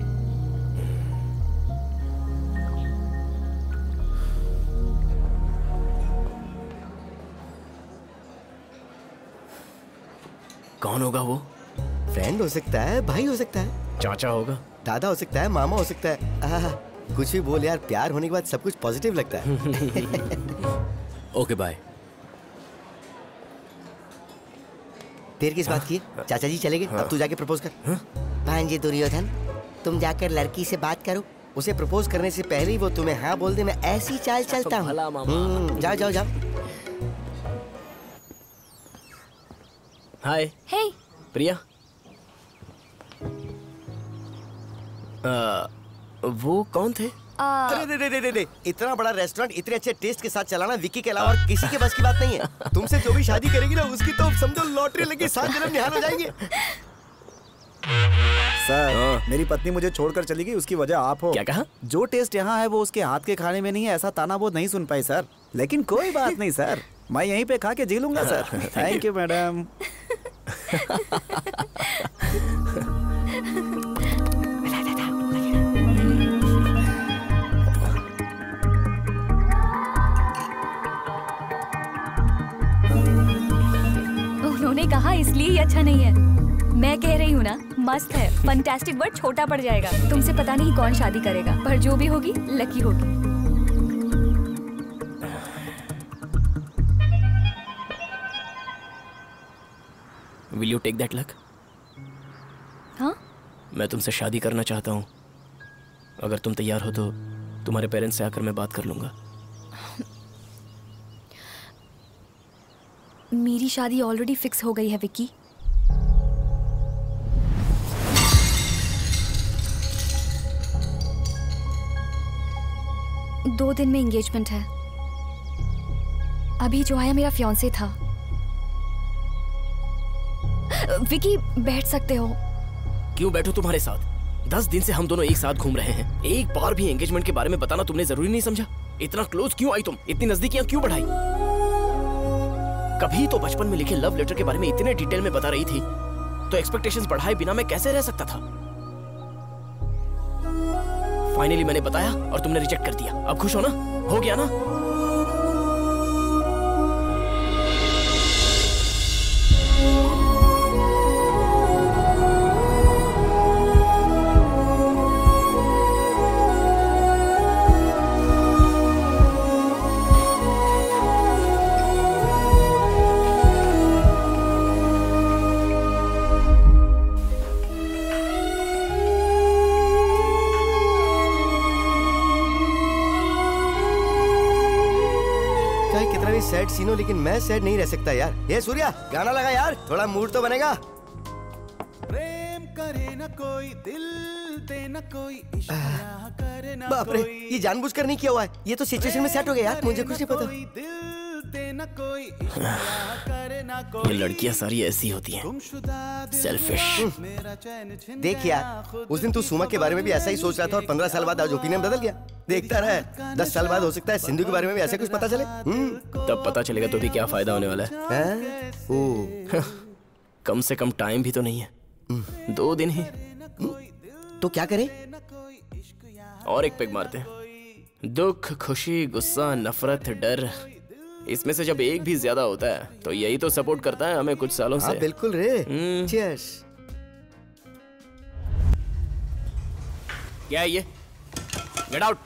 कौन होगा वो? फ्रेंड हो सकता है, भाई हो सकता है, चाचा होगा, दादा हो सकता है, मामा हो सकता है। आहा, कुछ भी बोल यार, प्यार होने के बाद सब कुछ पॉजिटिव लगता है। Okay bye. देर किस बात की है? चाचा जी चले गए, अब तू जाके प्रपोज कर। भांजे दुर्योधन, तुम जाकर लड़की से बात करो। उसे प्रपोज करने से पहले ही वो तुम्हें हाँ बोल दे, मैं ऐसी चाल चलता हूँ। जाओ जाओ जाओ। हाय। हे प्रिया। आ, वो कौन थे? अरे रे रे रे रे, इतना बड़ा रेस्टोरेंट इतने अच्छे टेस्ट के साथ चलाना विक्की के अलावा और किसी के बस की बात नहीं है। तुमसे जो भी शादी करेगी ना, उसकी तो समझो लॉटरी लगी, सात जन्म निहाल हो जाएंगे। सर, मेरी पत्नी मुझे छोड़कर चली गई, उसकी वजह आप हो। क्या कहा? जो टेस्ट यहाँ है वो उसके हाथ के खाने में नहीं है, ऐसा ताना वो नहीं सुन पाई सर। लेकिन कोई बात नहीं सर, मैं यहीं पे खा के जी लूंगा सर। Thank you madam. उन्होंने कहा इसलिए ही अच्छा नहीं है। मैं कह रही हूँ ना, मस्त है। फंटास्टिक वर्ड छोटा पड़ जाएगा। तुमसे पता नहीं कौन शादी करेगा, पर जो भी होगी लकी होगी। Will you take that luck? हाँ? मैं तुमसे शादी करना चाहता हूँ। अगर तुम तैयार हो तो तुम्हारे पेरेंट्स से आकर मैं बात कर लूंगा। मेरी शादी ऑलरेडी फिक्स हो गई है विक्की। दो दिन में एंगेजमेंट है। अभी जो आया मेरा फियांसे था। विकी बैठ सकते हो। क्यों बैठो तुम्हारे साथ? दस दिन से हम दोनों एक साथ घूम रहे हैं। एक बार भी एंगेजमेंट के बारे में बताना तुमने जरूरी नहीं समझा? इतना क्लोज क्यों आई तुम? इतनी नजदीकियां क्यों बढ़ाई? कभी तो बचपन में लिखे लव लेटर के बारे में इतने डिटेल में बता रही थी, तो एक्सपेक्टेशंस बढ़ाए बिना मैं कैसे रह सकता था? फाइनली मैंने बताया और तुमने रिजेक्ट कर दिया। अब खुश हो ना? हो गया ना? सैड सीनो, लेकिन मैं सैड नहीं रह सकता यार। ये सूर्या गाना लगा यार, थोड़ा मूड तो बनेगा। प्रेम करे न कोई, दिल दे न कोई, इश्क करे न बाप रे, ये जानबूझकर नहीं किया हुआ है। ये तो सिचुएशन में सेट हो गया यार, मुझे कुछ नहीं पता। ये लड़कियां सारी ऐसी होती हैं, सेल्फिश। देख यार, उस दिन तू सुमा के बारे में भी ऐसा ही सोच रहा था और पंद्रह साल बाद आज ओपिनियन बदल गया। देखता रहे, दस साल बाद हो सकता है सिंधु के बारे में भी ऐसे कुछ पता चले। तब पता चलेगा तो भी क्या फायदा होने वाला है, है? ओ। कम से कम टाइम भी तो नहीं है, दो दिन ही। तो क्या करें? और एक पेग मारते हैं। दुख, खुशी, गुस्सा, नफरत, डर, इसमें से जब एक भी ज्यादा होता है तो यही तो सपोर्ट करता है हमें कुछ सालों हाँ, से। बिल्कुल रे। चीयर्स। क्या है ये? Get out.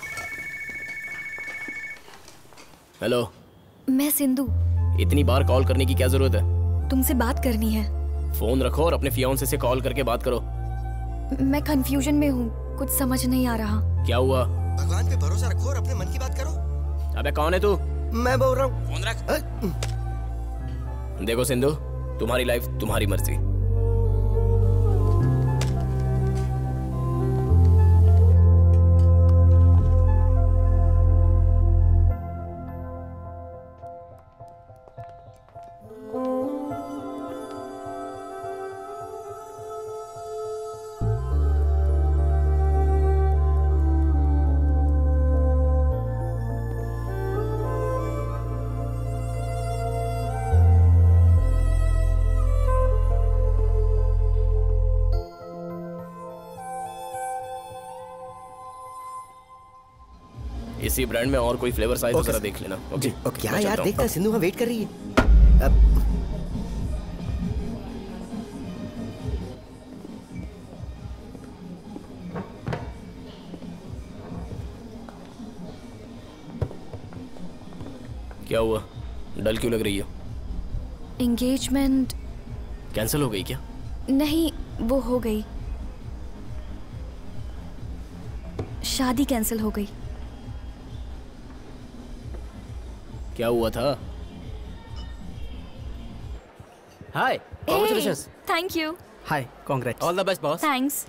हेलो, मैं सिंधु। इतनी बार कॉल करने की क्या जरूरत है? तुमसे बात करनी है। फोन रखो और अपने फियांसे से कॉल करके बात करो। मैं कंफ्यूजन में हूँ, कुछ समझ नहीं आ रहा। क्या हुआ? भगवान पे भरोसा रखो और अपने मन की बात करो। अबे कौन है तू? मैं बोल रहा हूँ। फोन रख। देखो सिंधु, तुम्हारी लाइफ तुम्हारी मर्जी। इसी ब्रांड में और कोई फ्लेवर साइज जरा देख लेना। Okay okay. क्या यार, देखता सिंधु वहाँ वेट कर रही है। अब क्या हुआ? डल क्यों लग रही हो? एंगेजमेंट कैंसिल हो गई क्या? नहीं, वो हो गई। शादी कैंसिल हो गई। क्या हुआ था? Hi, congratulations. Thank you. Hi, congrats. All the best boss. Thanks.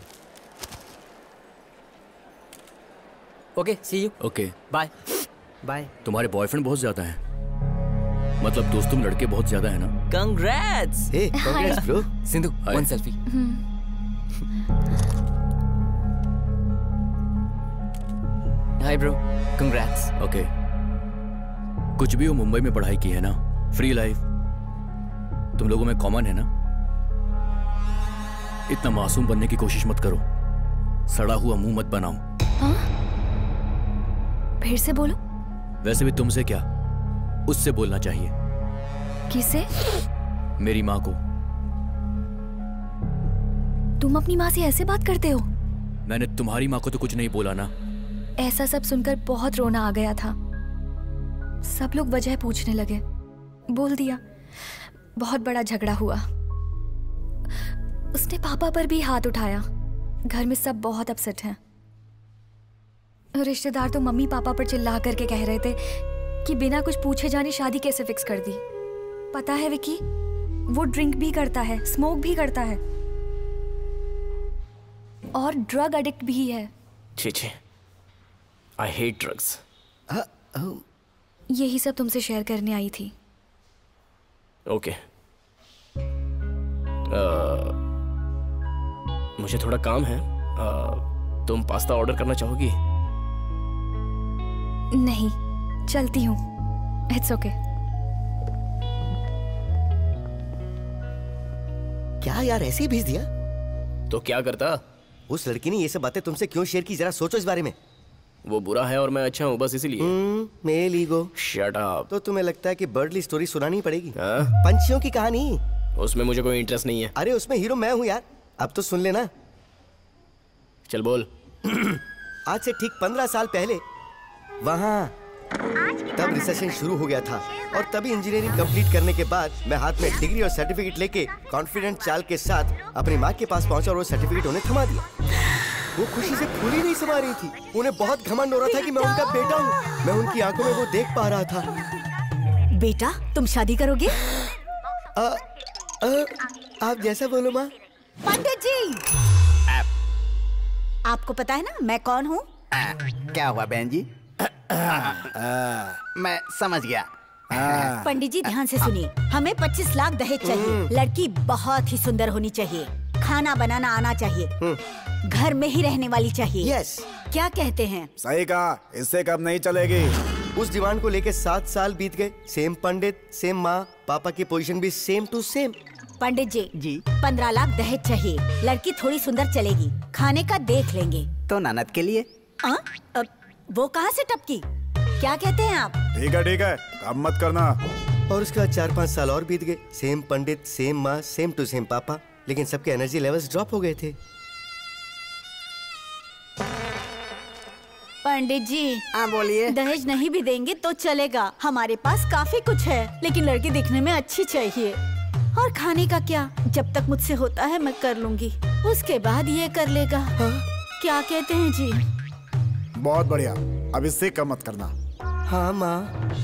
Okay, see you. Okay, bye bye. तुम्हारे बॉयफ्रेंड बहुत ज्यादा हैं, मतलब दोस्त तुम लड़के बहुत ज्यादा है ना? Congrats. Hey, congrats bro. Sindhu, one selfie. Hi bro, congrats. Okay, कुछ भी हो, मुंबई में पढ़ाई की है ना, फ्री लाइफ तुम लोगों में कॉमन है ना। इतना मासूम बनने की कोशिश मत करो, सड़ा हुआ मुंह मत बनाओ। हाँ? फिर से बोलो। वैसे भी तुमसे क्या, उससे बोलना चाहिए। किसे? मेरी माँ को। तुम अपनी माँ से ऐसे बात करते हो? मैंने तुम्हारी माँ को तो कुछ नहीं बोला ना। ऐसा सब सुनकर बहुत रोना आ गया था। सब लोग वजह पूछने लगे, बोल दिया। बहुत बड़ा झगड़ा हुआ। उसने पापा पर भी हाथ उठाया। घर में सब बहुत अपसेट हैं। रिश्तेदार तो मम्मी पापा पर चिल्ला करके कह रहे थे कि बिना कुछ पूछे जाने शादी कैसे फिक्स कर दी। पता है विकी, वो ड्रिंक भी करता है, स्मोक भी करता है और ड्रग एडिक्ट भी है। छी छी, आई हेट ड्रग्स। यही सब तुमसे शेयर करने आई थी। ओके uh, मुझे थोड़ा काम है। uh, तुम पास्ता ऑर्डर करना चाहोगी? नहीं, चलती हूँ। It's okay. क्या यार, ऐसे ही भेज दिया? तो क्या करता? उस लड़की ने ये सब बातें तुमसे क्यों शेयर की, जरा सोचो इस बारे में। वो बुरा है और मैं अच्छा हूँ, बस इसीलिए। Male ego. Shut up. तो तुम्हें लगता है कि बर्डली स्टोरी सुनानी पड़ेगी? पंछियों की कहानी। उसमें मुझे कोई इंटरेस्ट नहीं है। अरे उसमें हीरो मैं हूँ यार, अब तो सुन लेना। चल बोल। आज से ठीक पंद्रह साल पहले वहाँ तब रिसेशन शुरू हो गया था और तभी इंजीनियरिंग कंप्लीट करने के बाद मैं हाथ में डिग्री और सर्टिफिकेट लेके कॉन्फिडेंट चाल के साथ अपनी माँ के पास पहुंचा और वो सर्टिफिकेट उन्हें थमा दिया। वो खुशी से फूली नहीं समा रही थी। उन्हें बहुत घमंड हो रहा था कि मैं उनका बेटा हूँ। मैं उनकी आंखों में वो देख पा रहा था। बेटा, तुम शादी करोगे? आ, आ, आप जैसा बोलो माँ। पंडित जी, आपको पता है ना मैं कौन हूँ? क्या हुआ बहन जी? आ, आ, मैं समझ गया। पंडित जी ध्यान से सुनिए, हमें पच्चीस लाख दहेज चाहिए। लड़की बहुत ही सुंदर होनी चाहिए, खाना बनाना आना चाहिए, घर में ही रहने वाली चाहिए। यस। क्या कहते हैं? सही कहा, इससे कब नहीं चलेगी। उस डिमांड को लेके सात साल बीत गए। सेम पंडित, सेम माँ, पापा की पोजीशन भी सेम टू सेम। पंडित जी जी पंद्रह लाख दहेज चाहिए। लड़की थोड़ी सुंदर चलेगी, खाने का देख लेंगे। तो ननद के लिए? आ? अब वो कहाँ से टपकी? क्या कहते हैं आप? ठीक है ठीक है, काम मत करना। और उसके बाद चार पाँच साल और बीत गए। सेम पंडित, सेम माँ, सेम टू सेम पापा, लेकिन सबके एनर्जी लेवल्स ड्रॉप हो गए थे। पंडित जी हाँ बोलिए। दहेज नहीं भी देंगे तो चलेगा, हमारे पास काफी कुछ है, लेकिन लड़की दिखने में अच्छी चाहिए। और खाने का क्या, जब तक मुझसे होता है मैं कर लूंगी, उसके बाद ये कर लेगा। हाँ? क्या कहते हैं जी? बहुत बढ़िया, अब इससे कम मत करना। हाँ माँ।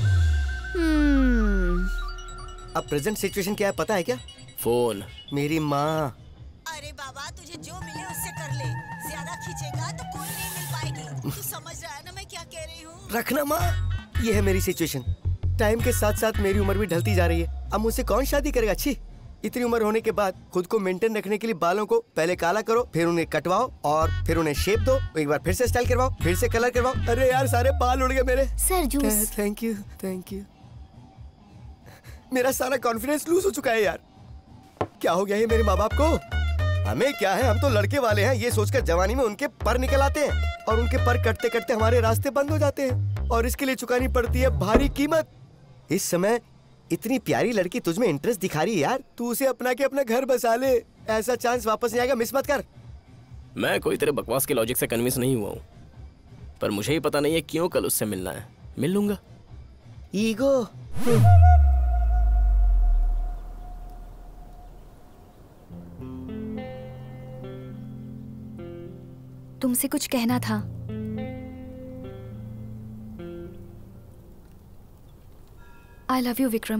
हम्म। अब प्रेजेंट सिचुएशन क्या है पता है क्या? फोन। मेरी माँ। अरे बाबा, तुझे जो मिले उससे कर ले, ज्यादा खींचेगा तो कोई नहीं मिल पाएगी। तू समझ रहा है ना मैं क्या कह रही हूँ? रखना माँ, ये है मेरी सिचुएशन। टाइम के साथ साथ मेरी उम्र भी ढलती जा रही है। अब मुझसे कौन शादी करेगा? छी, इतनी उम्र होने के बाद खुद को मेंटेन रखने के लिए बालों को पहले काला करो, फिर उन्हें कटवाओ और फिर उन्हें शेप दो, एक बार फिर से स्टाइल करवाओ, फिर से कलर करवाओ। अरे यार, सारे बाल उड़ गए मेरे। Sir juice. Thank you thank you. मेरा सारा कॉन्फिडेंस लूज हो चुका है यार। क्या हो गया है मेरे माँ बाप को? हमें क्या है, हम तो लड़के वाले हैं, ये सोचकर जवानी में उनके पर निकल आते हैं और उनके पर कटते कटते हमारे रास्ते बंद हो जाते हैं और इसके लिए चुकानी पड़ती है भारी कीमत। इस समय इतनी प्यारी लड़की तुझमें इंटरेस्ट दिखा रही है यार, तू उसे अपना के अपना घर बसा ले। ऐसा चांस वापस नहीं आएगा, मिस मत कर। मैं कोई तेरे बकवास के लॉजिक से कन्विंस नहीं हुआ हूँ, पर मुझे ही पता नहीं है क्यों कल उससे मिलना है। मिल लूंगा। ईगो। तुमसे कुछ कहना था। I love you Vikram.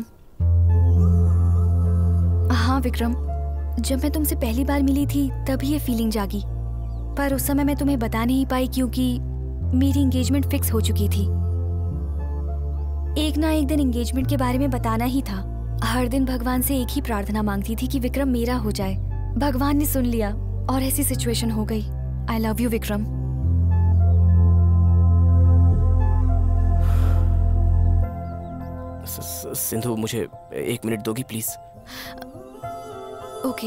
हाँ विक्रम, जब मैं तुमसे पहली बार मिली थी तभी ये फीलिंग जागी, पर उस समय मैं तुम्हें बता नहीं पाई क्योंकि मेरी एंगेजमेंट फिक्स हो चुकी थी। एक ना एक दिन एंगेजमेंट के बारे में बताना ही था। हर दिन भगवान से एक ही प्रार्थना मांगती थी कि विक्रम मेरा हो जाए। भगवान ने सुन लिया और ऐसी सिचुएशन हो गई। I love you Vikram. Sindhu, मुझे एक मिनट दोगी प्लीज? ओके।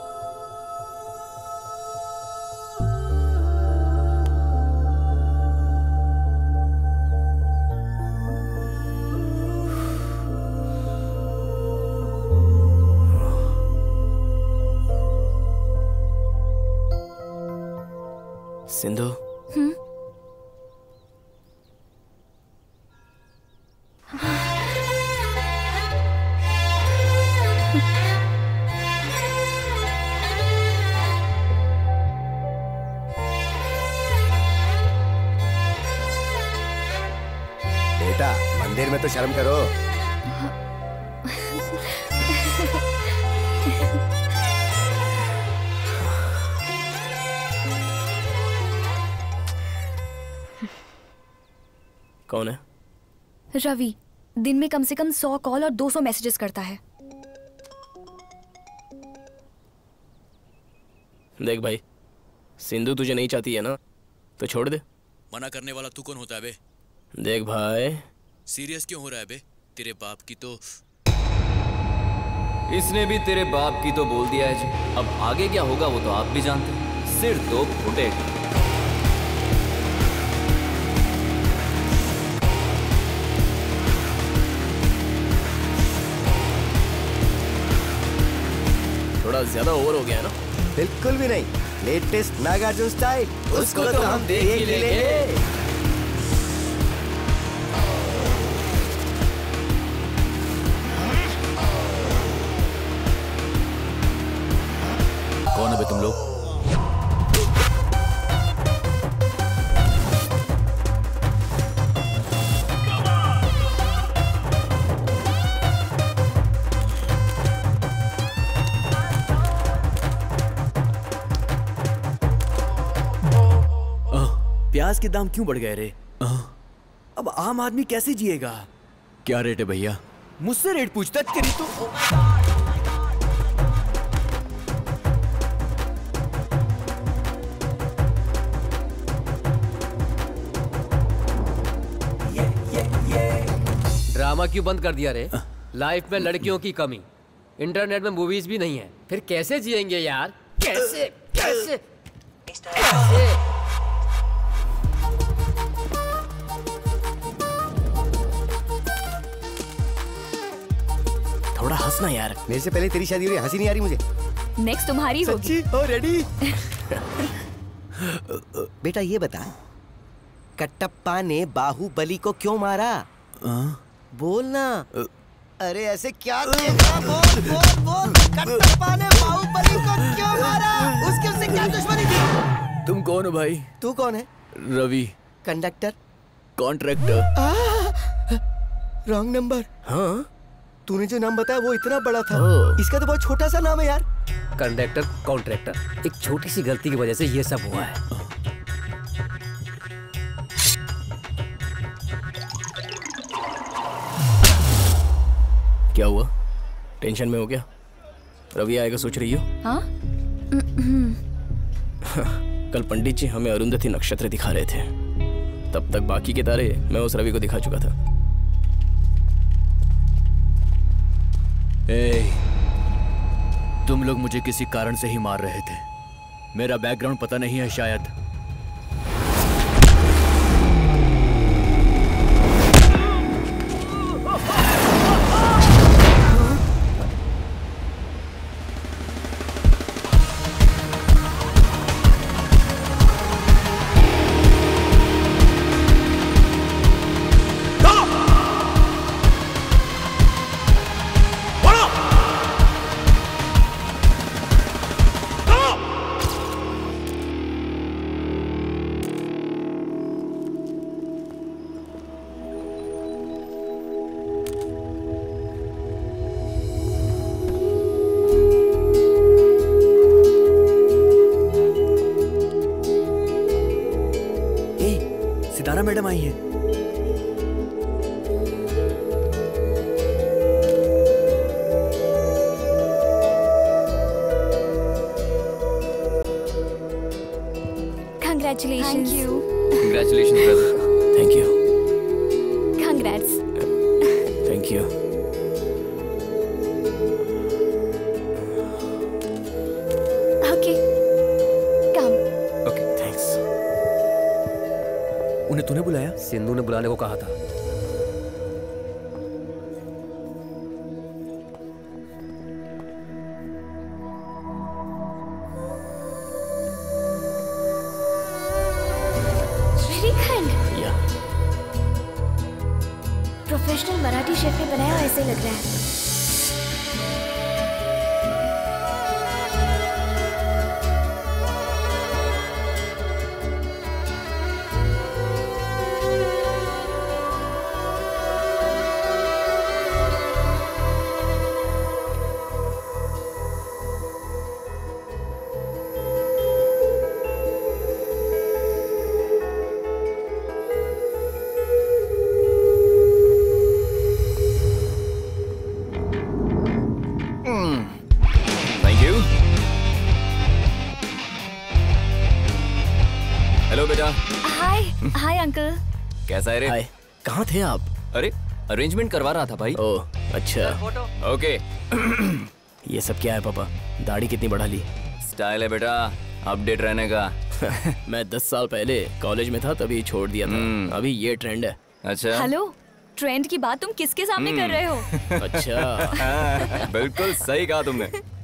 सिंधु। हम्म। तो शर्म करो। कौन है? रवि दिन में कम से कम सौ कॉल और दो सौ मैसेजेस करता है। देख भाई, सिंधु तुझे नहीं चाहती है ना, तो छोड़ दे। मना करने वाला तू कौन होता है बे? देख भाई, सीरियस क्यों हो रहा है बे? तेरे बाप की तो इसने भी तेरे बाप की तो बोल दिया है जी। अब आगे क्या होगा वो तो आप भी जानते हैं। सिर तो फुटेगा। थोड़ा ज्यादा ओवर हो गया है ना? बिल्कुल भी नहीं, लेटेस्ट नागार्जुन स्टाइल, उसको तो हम देख ही लेंगे। कौन है बे तुम लोग? प्याज के दाम क्यों बढ़ गए रे? अब आम आदमी कैसे जिएगा? क्या रेट है भैया? मुझसे रेट पूछता तेरी तो। ड्रामा क्यों बंद कर दिया रे? लाइफ में लड़कियों की कमी, इंटरनेट में मूवीज भी नहीं है, फिर कैसे जिएंगे यार? कैसे कैसे कैसे? थोड़ा हंसना यार। मेरे से पहले तेरी शादी हो रही, हंसी नहीं आ रही मुझे। नेक्स्ट तुम्हारी होगी। Oh ready? बेटा ये बता, कटप्पा ने बाहुबली को क्यों मारा? बोल ना। अरे ऐसे क्या देखा? बोल बोल बोल। कटप्पा ने बाहुबली को क्यों मारा? उसकी उससे क्या दुश्मनी थी? तुम कौन हो भाई? तू कौन है? Ravi. Conductor. Contractor. Wrong number. हाँ, तूने जो नाम बताया वो इतना बड़ा था, इसका तो बहुत छोटा सा नाम है यार। कंडक्टर कॉन्ट्रैक्टर, एक छोटी सी गलती की वजह से ये सब हुआ है। क्या हुआ? टेंशन में हो क्या? रवि आएगा सोच रही हो? हाँ? कल पंडित जी हमें अरुंधति नक्षत्र दिखा रहे थे, तब तक बाकी के तारे मैं उस रवि को दिखा चुका था। ए, तुम लोग मुझे किसी कारण से ही मार रहे थे। मेरा बैकग्राउंड पता नहीं है शायद। मैडम आई है। Congratulations. Thank you. Congratulations, brother. Thank you. Congrats. Thank you. Okay. Come. Okay. Thanks. उन्हें तूने बुलाया? सिंधु ने बुलाने को कहा था। प्रोफेशनल मराठी शेफ ने बनाया ऐसे लग रहा है। Thank you. हेलो बेटा। Hi hi uncle. कैसा है रे? हाय, कहाँ थे आप? अरे अरेंजमेंट करवा रहा था भाई। ओह अच्छा। ओके। ये सब क्या है पापा? दाढ़ी कितनी बढ़ा ली? स्टाइल है बेटा, अपडेट रहने का। मैं दस साल पहले कॉलेज में था तभी छोड़ दिया था। अभी ये ट्रेंड है। अच्छा। हेलो, ट्रेंड की बात तुम किसके सामने कर रहे हो? अच्छा। बिल्कुल सही कहा तुमने।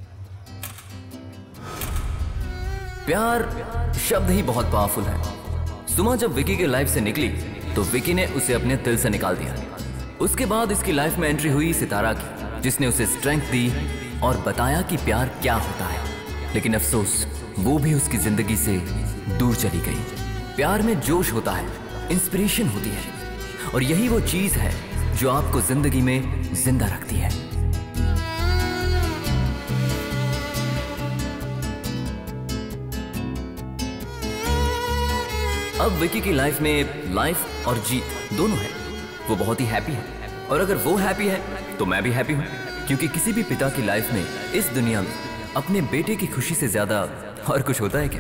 प्यार शब्द ही बहुत पावरफुल है। सुमा जब विकी के लाइफ से निकली तो विकी ने उसे अपने दिल से निकाल दिया। उसके बाद इसकी लाइफ में एंट्री हुई सितारा की, जिसने उसे स्ट्रेंथ दी और बताया कि प्यार क्या होता है। लेकिन अफसोस, वो भी उसकी जिंदगी से दूर चली गई। प्यार में जोश होता है, इंस्पिरेशन होती है, और यही वो चीज है जो आपको जिंदगी में जिंदा रखती है। अब विकी की लाइफ में लाइफ और जीत दोनों है। वो बहुत ही हैप्पी है, और अगर वो हैप्पी है तो मैं भी हैप्पी हूँ, क्योंकि किसी भी पिता की लाइफ में इस दुनिया में अपने बेटे की खुशी से ज्यादा और कुछ होता है क्या?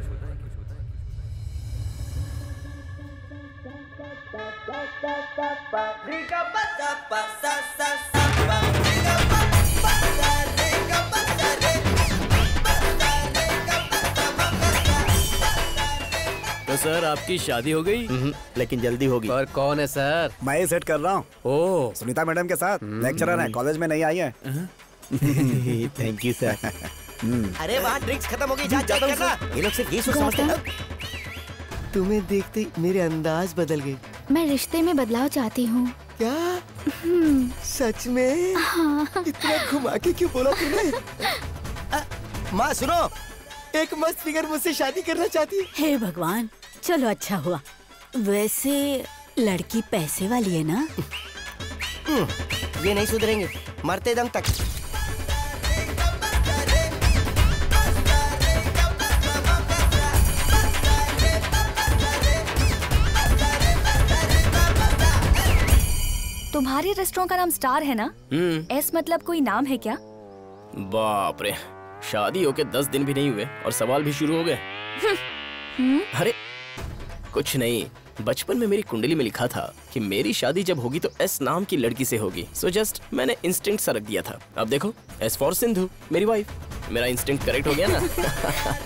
तो सर आपकी शादी हो गई? लेकिन जल्दी होगी। और कौन है सर? मैं ही सेट कर रहा हूँ। ओह, सुनीता मैडम के साथ लेक्चरर है, कॉलेज में नहीं आई है। Thank you sir. अरे वहाँ ड्रिंक्स खत्म हो गई, जा चेक करना। ये लोग सिर्फ ये सोच समझते हैं। तुम्हें देखते ही मेरे अंदाज बदल गए। मैं रिश्ते में बदलाव चाहती हूँ। क्या? सच में? हाँ। इतना घुमा के क्यों बोला तुमने? माँ सुनो, एक मस्त फिगर मुझसे शादी करना चाहती है। हे भगवान, चलो अच्छा हुआ। वैसे लड़की पैसे वाली है ना? ये नहीं सुधरेंगे, मरते दम तक। तुम्हारे रेस्टोरेंट का नाम स्टार है ना? एस मतलब कोई नाम है क्या? बाप रे, शादी होके दस दिन भी नहीं हुए और सवाल भी शुरू हो गए। अरे कुछ नहीं, बचपन में मेरी कुंडली में लिखा था कि मेरी शादी जब होगी तो एस नाम की लड़की से होगी। सो जस्ट मैंने इंस्टिंक्ट सा रख दिया था। अब देखो, एस फॉर सिंधु, मेरी वाइफ। मेरा इंस्टिंक्ट करेक्ट हो गया ना?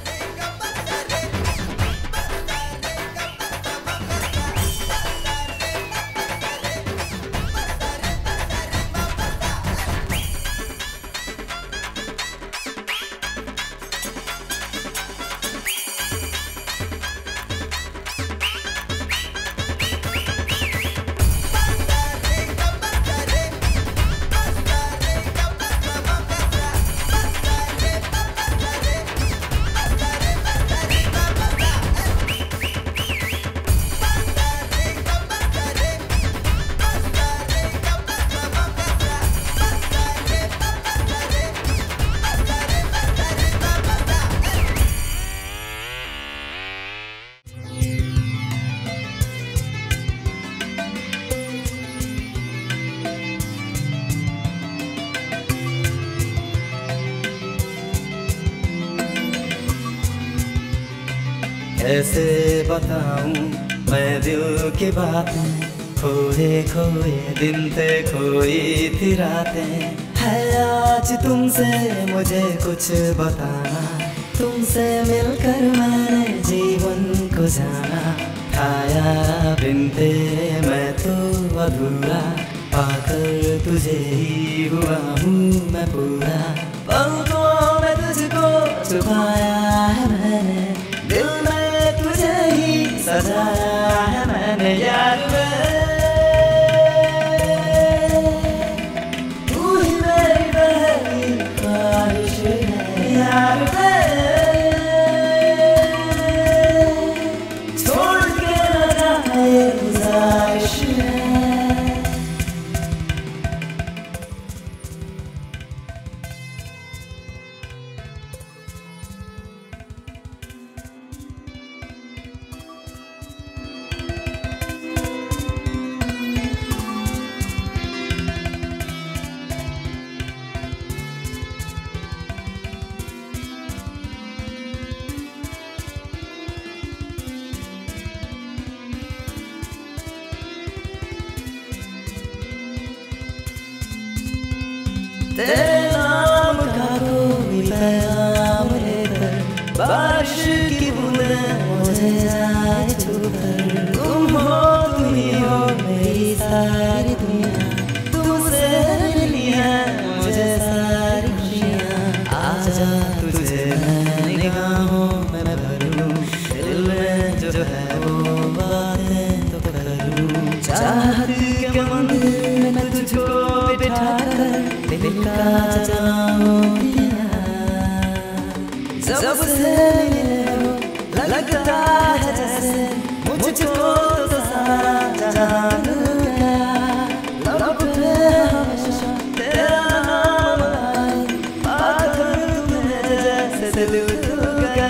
कैसे बताऊं मैं दिल की बातें, खोए खोए दिन थे खोई थी रातें। है आज तुमसे मुझे कुछ बताना, तुमसे मिलकर मैंने जीवन को जाना। खाया बिन तेरे मैं तो अधूरा, पाकर तुझे ही हुआ हूँ मैं पूरा। पलकों में तुझको छुपाया है मैंने, दिल में तुझे ही सजाया है मैंने यार। तू ही मेरी पहली ख्वाहिश है यार। छोड़ के न जा ये गुजारिश है। तेरे नाम का कोई पैगाम लेकर बारिश की बूंदें मुझे आए छूकर तुम हो तुम ही हो मेरी सारी दुनिया तुमसे मिली है मुझे सारी खुशियाँ आजा तुझे निगाहों में भर लूं दिल में जो है वो बातें तो कर लूं चाहत के मंदिर में तुझको बिठा कर दिल का जलाऊं दिया जब से मिले हो लगता है जैसे मुझको तो सारा जहां मिल गया लब पे हमेशा तेरा नाम आए पाकर तुम्हें जैसे दिल खुल गया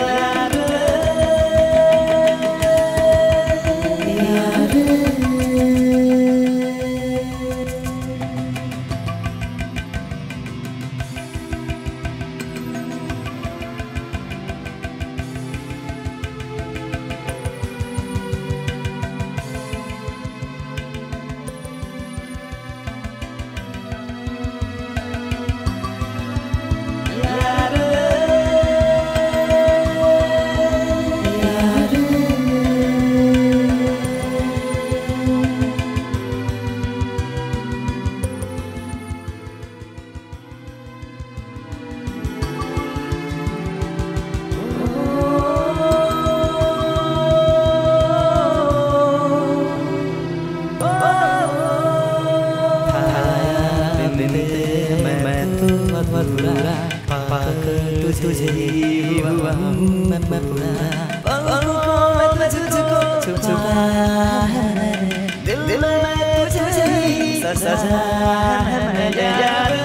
तुझे ही हुआ हूँ मैं मैं पूरा पलों में तुझको छुपाया है मैंने दिल में तुझे ही सजाया है मैंने यार